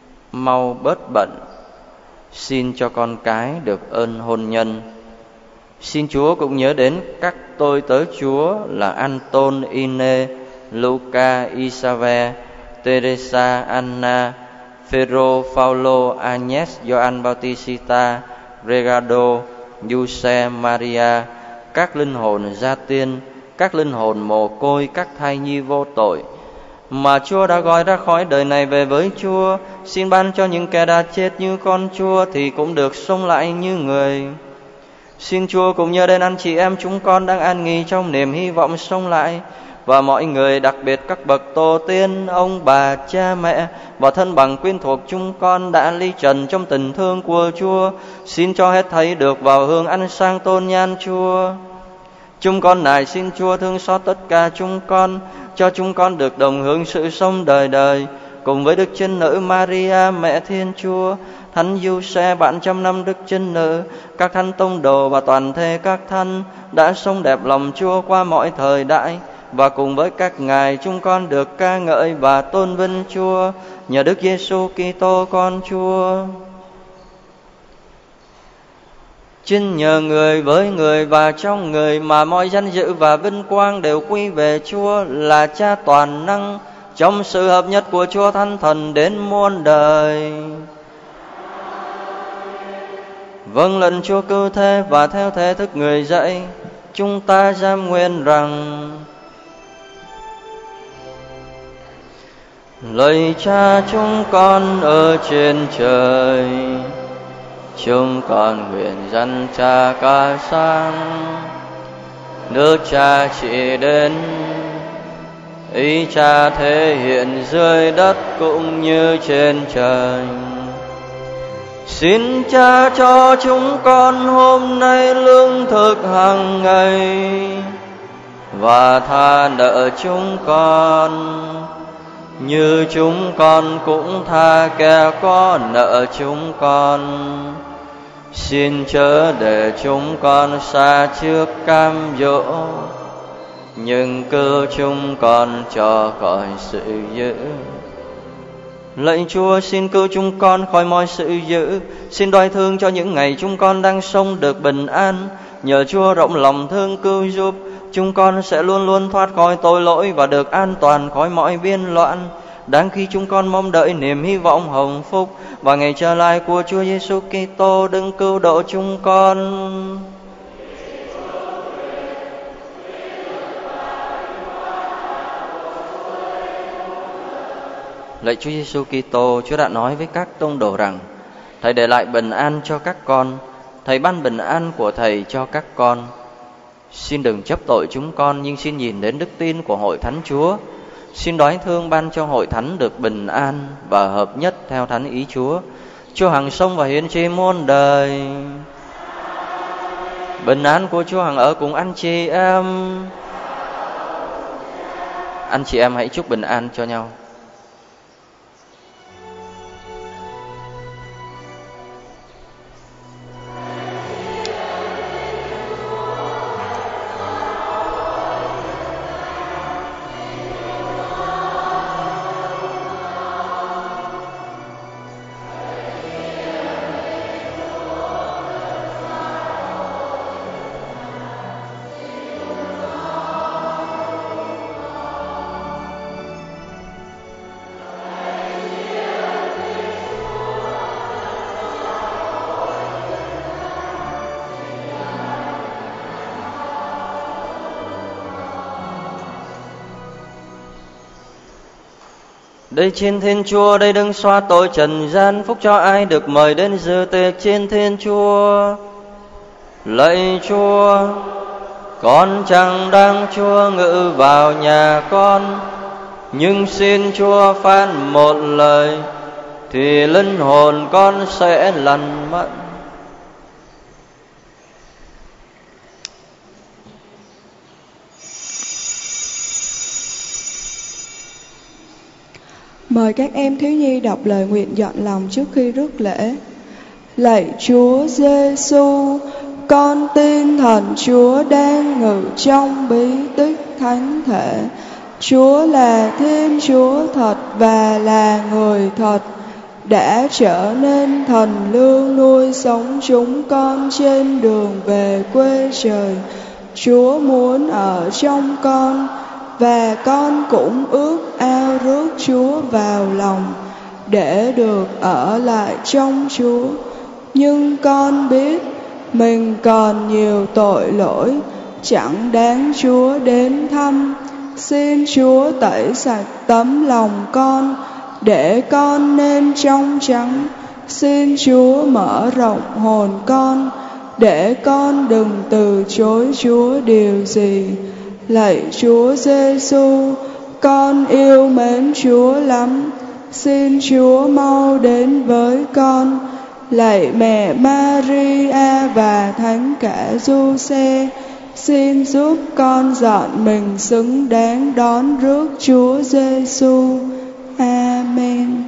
mau bớt bận, xin cho con cái được ơn hôn nhân. Xin Chúa cũng nhớ đến các tôi tớ Chúa là Anton, Ine, Luca, Isave, Teresa, Anna, Phêrô, Phaolô, Agnes, Gioan Bautista, Regado, Giuse, Maria, các linh hồn gia tiên, các linh hồn mồ côi, các thai nhi vô tội mà Chúa đã gọi ra khỏi đời này về với Chúa. Xin ban cho những kẻ đã chết như con Chúa thì cũng được sống lại như người. Xin Chúa cũng nhớ đến anh chị em chúng con đang an nghỉ trong niềm hy vọng sống lại, và mọi người, đặc biệt các bậc tổ tiên, ông bà, cha mẹ và thân bằng quyến thuộc chúng con đã ly trần trong tình thương của Chúa. Xin cho hết thảy được vào hương ánh sáng tôn nhan Chúa. Chúng con nài xin Chúa thương xót tất cả chúng con, cho chúng con được đồng hưởng sự sống đời đời cùng với Đức Trinh Nữ Maria mẹ Thiên Chúa, Thánh Giuse bạn trăm năm Đức Trinh Nữ, các thánh tông đồ và toàn thể các thánh đã sống đẹp lòng Chúa qua mọi thời đại, và cùng với các ngài chúng con được ca ngợi và tôn vinh Chúa nhờ Đức Giêsu Kitô con Chúa. Chính nhờ người, với người và trong người mà mọi danh dự và vinh quang đều quy về Chúa là Cha toàn năng, trong sự hợp nhất của Chúa Thánh Thần đến muôn đời. Vâng lệnh Chúa cứu thế và theo thế thức người dạy, chúng ta dám nguyện rằng: Lạy Cha chúng con ở trên trời, chúng con nguyện dân Cha ca sáng, nước Cha chỉ đến, ý Cha thể hiện dưới đất cũng như trên trời. Xin Cha cho chúng con hôm nay lương thực hàng ngày, và tha nợ chúng con như chúng con cũng tha kẻ có nợ chúng con. Xin chớ để chúng con xa trước cam dỗ, nhưng cứu chúng con cho khỏi sự dữ. Lạy Chúa, xin cứu chúng con khỏi mọi sự dữ. Xin đoái thương cho những ngày chúng con đang sống được bình an. Nhờ Chúa rộng lòng thương cứu giúp, chúng con sẽ luôn luôn thoát khỏi tội lỗi và được an toàn khỏi mọi biên loạn. Đang khi chúng con mong đợi niềm hy vọng hồng phúc và ngày trở lại của Chúa Giêsu Kitô đấng cứu độ chúng con. Lạy Chúa Giêsu Kitô, Chúa đã nói với các tông đồ rằng: Thầy để lại bình an cho các con, Thầy ban bình an của Thầy cho các con. Xin đừng chấp tội chúng con, nhưng xin nhìn đến đức tin của hội thánh Chúa. Xin đoái thương ban cho hội thánh được bình an và hợp nhất theo thánh ý Chúa. Chúa hằng sống và hiến trị muôn đời. Bình an của Chúa hằng ở cùng anh chị em. Anh chị em hãy chúc bình an cho nhau. Đây trên Thiên Chúa, đây đấng xóa tội trần gian, phúc cho ai được mời đến dự tiệc trên Thiên Chúa. Lạy Chúa, con chẳng đáng Chúa ngự vào nhà con, nhưng xin Chúa phán một lời thì linh hồn con sẽ lành mạnh. Mời các em thiếu nhi đọc lời nguyện dọn lòng trước khi rước lễ. Lạy Chúa Giêsu, con tin thần Chúa đang ngự trong bí tích thánh thể. Chúa là Thiên Chúa thật và là người thật. đã trở nên thần lương nuôi sống chúng con trên đường về quê trời. Chúa muốn ở trong con, và con cũng ước ao rước Chúa vào lòng để được ở lại trong Chúa. Nhưng con biết mình còn nhiều tội lỗi, chẳng đáng Chúa đến thăm. Xin Chúa tẩy sạch tấm lòng con, để con nên trong trắng. Xin Chúa mở rộng hồn con, để con đừng từ chối Chúa điều gì. Lạy Chúa Giêsu, con yêu mến Chúa lắm. Xin Chúa mau đến với con. Lạy mẹ Maria và thánh cả Giuse, xin giúp con dọn mình xứng đáng đón rước Chúa Giêsu. Amen.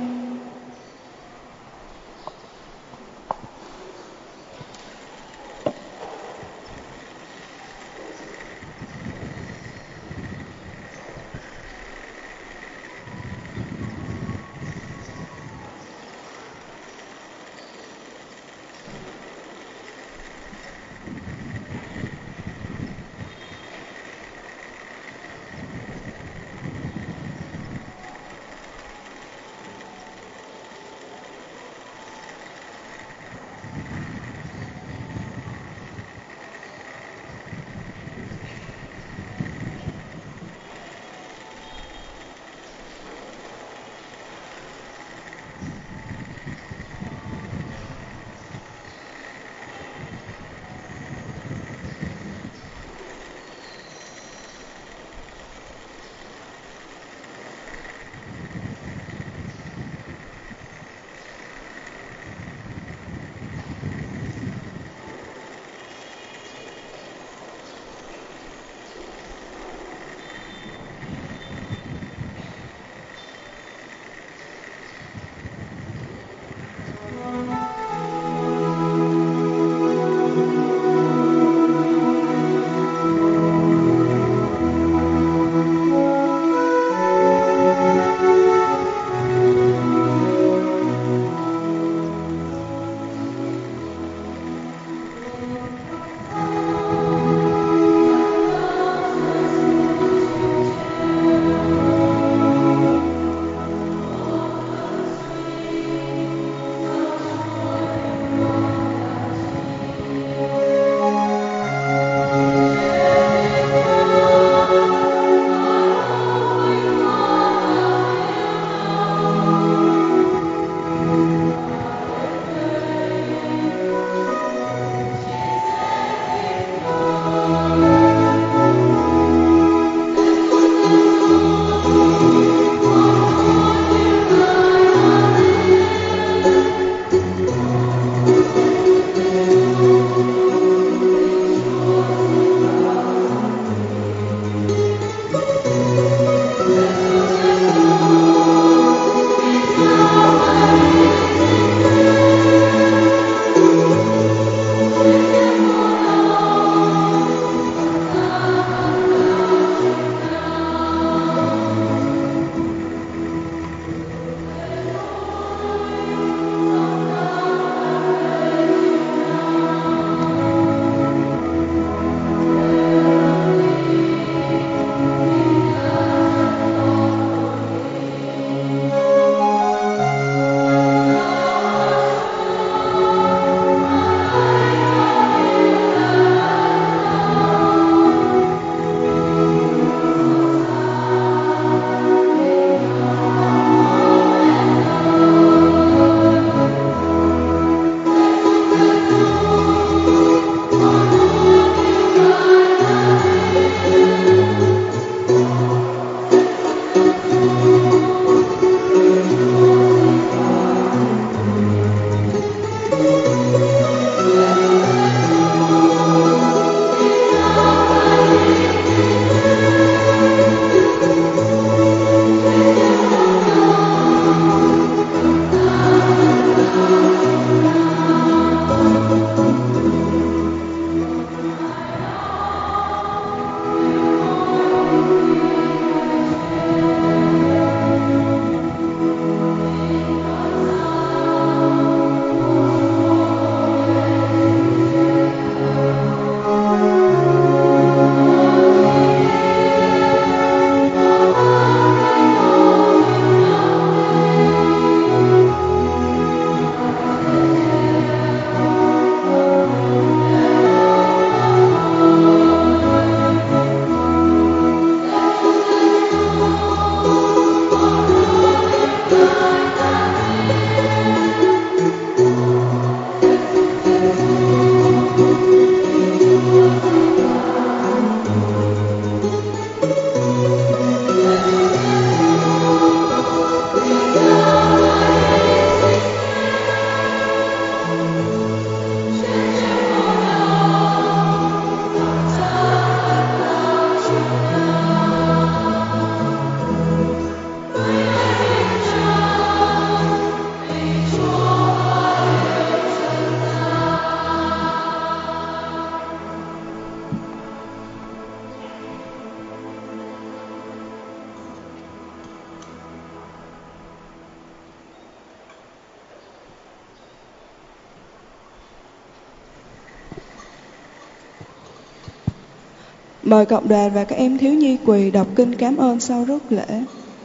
Mời cộng đoàn và các em thiếu nhi quỳ đọc kinh cảm ơn sau rước lễ.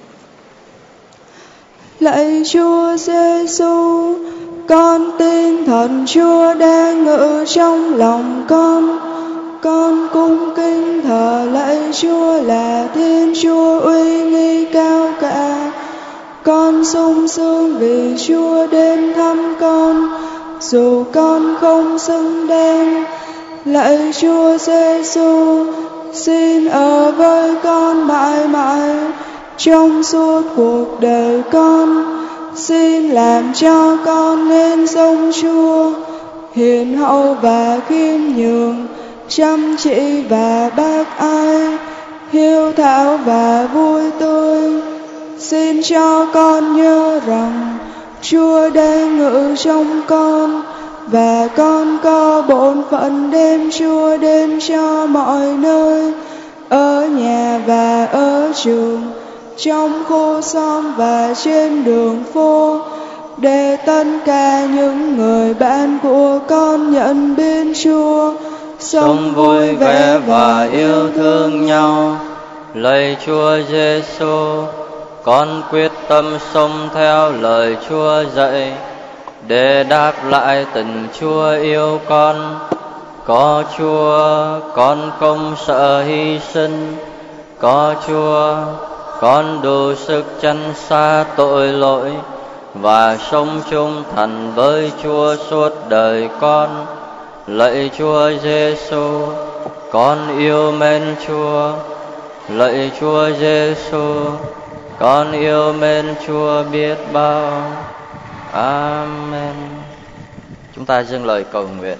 Lạy Chúa Giêsu, con tin thần Chúa đang ngự trong lòng con. Con cung kính thờ lạy Chúa là Thiên Chúa uy nghi cao cả. Con sung sướng vì Chúa đến thăm con, dù con không xứng đáng. Lạy Chúa Giêsu, xin ở với con mãi mãi trong suốt cuộc đời con. Xin làm cho con nên giống Chúa, hiền hậu và khiêm nhường, chăm chỉ và bác ái, hiếu thảo và vui tươi. Xin cho con nhớ rằng Chúa đang ngự trong con, và con có bổn phận đem Chúa đến cho mọi nơi, ở nhà và ở trường, trong khu xóm và trên đường phố, để tất cả những người bạn của con nhận biết Chúa, sống vui vẻ và yêu thương nhau. Lạy Chúa Giêsu, con quyết tâm sống theo lời Chúa dạy, để đáp lại tình Chúa yêu con. Có Chúa, con không sợ hy sinh. Có Chúa, con đủ sức chăn xa tội lỗi, và sống chung thành với Chúa suốt đời con. Lạy Chúa Giêsu, con yêu mến Chúa. Lạy Chúa Giêsu, con yêu mến Chúa biết bao. Amen. Chúng ta dâng lời cầu nguyện.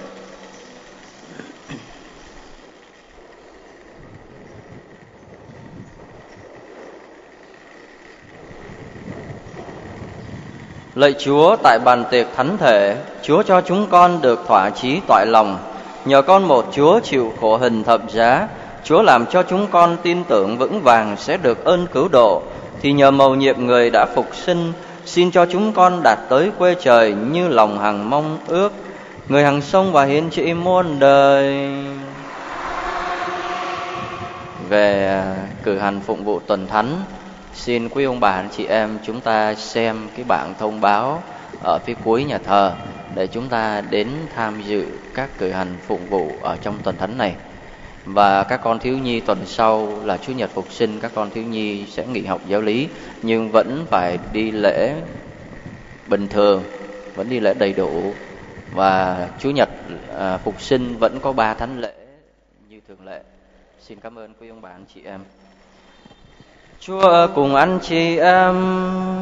Lạy Chúa, tại bàn tiệc thánh thể, Chúa cho chúng con được thỏa chí toại lòng. Nhờ con một Chúa chịu khổ hình thập giá, Chúa làm cho chúng con tin tưởng vững vàng sẽ được ơn cứu độ. Thì nhờ mầu nhiệm người đã phục sinh, xin cho chúng con đạt tới quê trời như lòng hằng mong ước. Người hằng sống và hiến trị muôn đời. Về cử hành phụng vụ tuần thánh, xin quý ông bà anh chị em chúng ta xem cái bảng thông báo ở phía cuối nhà thờ để chúng ta đến tham dự các cử hành phụng vụ ở trong tuần thánh này. Và các con thiếu nhi tuần sau là Chủ nhật phục sinh, các con thiếu nhi sẽ nghỉ học giáo lý nhưng vẫn phải đi lễ bình thường, vẫn đi lễ đầy đủ. Và Chủ nhật à, phục sinh vẫn có ba thánh lễ như thường lệ. Xin cảm ơn quý ông bà anh chị em. Chúa cùng anh chị em.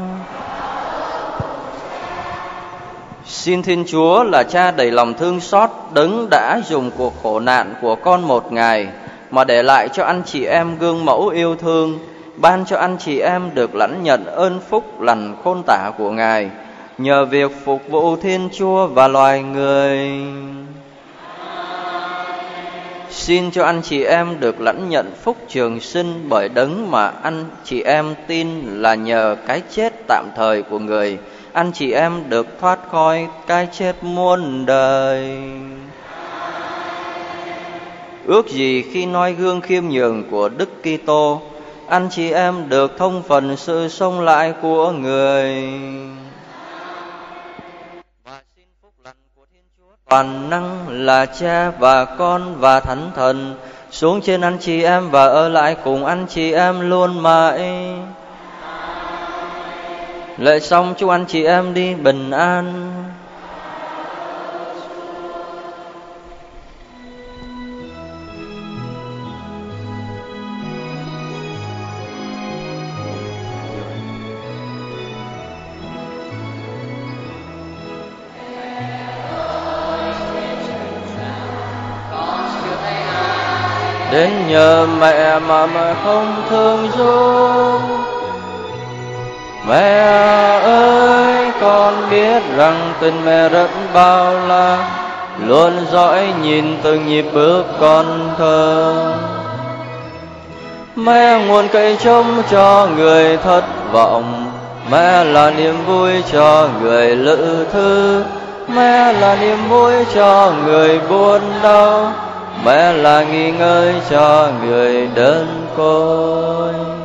Xin Thiên Chúa là Cha đầy lòng thương xót, đấng đã dùng cuộc khổ nạn của con một ngày mà để lại cho anh chị em gương mẫu yêu thương, ban cho anh chị em được lãnh nhận ơn phúc lành khôn tả của Ngài nhờ việc phục vụ Thiên Chúa và loài người. Xin cho anh chị em được lãnh nhận phúc trường sinh bởi đấng mà anh chị em tin là nhờ cái chết tạm thời của người, anh chị em được thoát khỏi cái chết muôn đời. Ước gì khi noi gương khiêm nhường của Đức Kitô, anh chị em được thông phần sự sống lại của người. Và xin phúc lành của Thiên Chúa toàn năng là Cha và Con và Thánh Thần xuống trên anh chị em và ở lại cùng anh chị em luôn mãi. Lễ xong chúc anh chị em đi bình an. Đến nhờ mẹ mà mẹ không thương giúp. Mẹ ơi, con biết rằng tình mẹ rất bao la, luôn dõi nhìn từng nhịp bước con thơ. Mẹ nguồn cậy trông cho người thất vọng, mẹ là niềm vui cho người lự thư, mẹ là niềm vui cho người buồn đau. mẹ là nghỉ ngơi cho người đơn côi.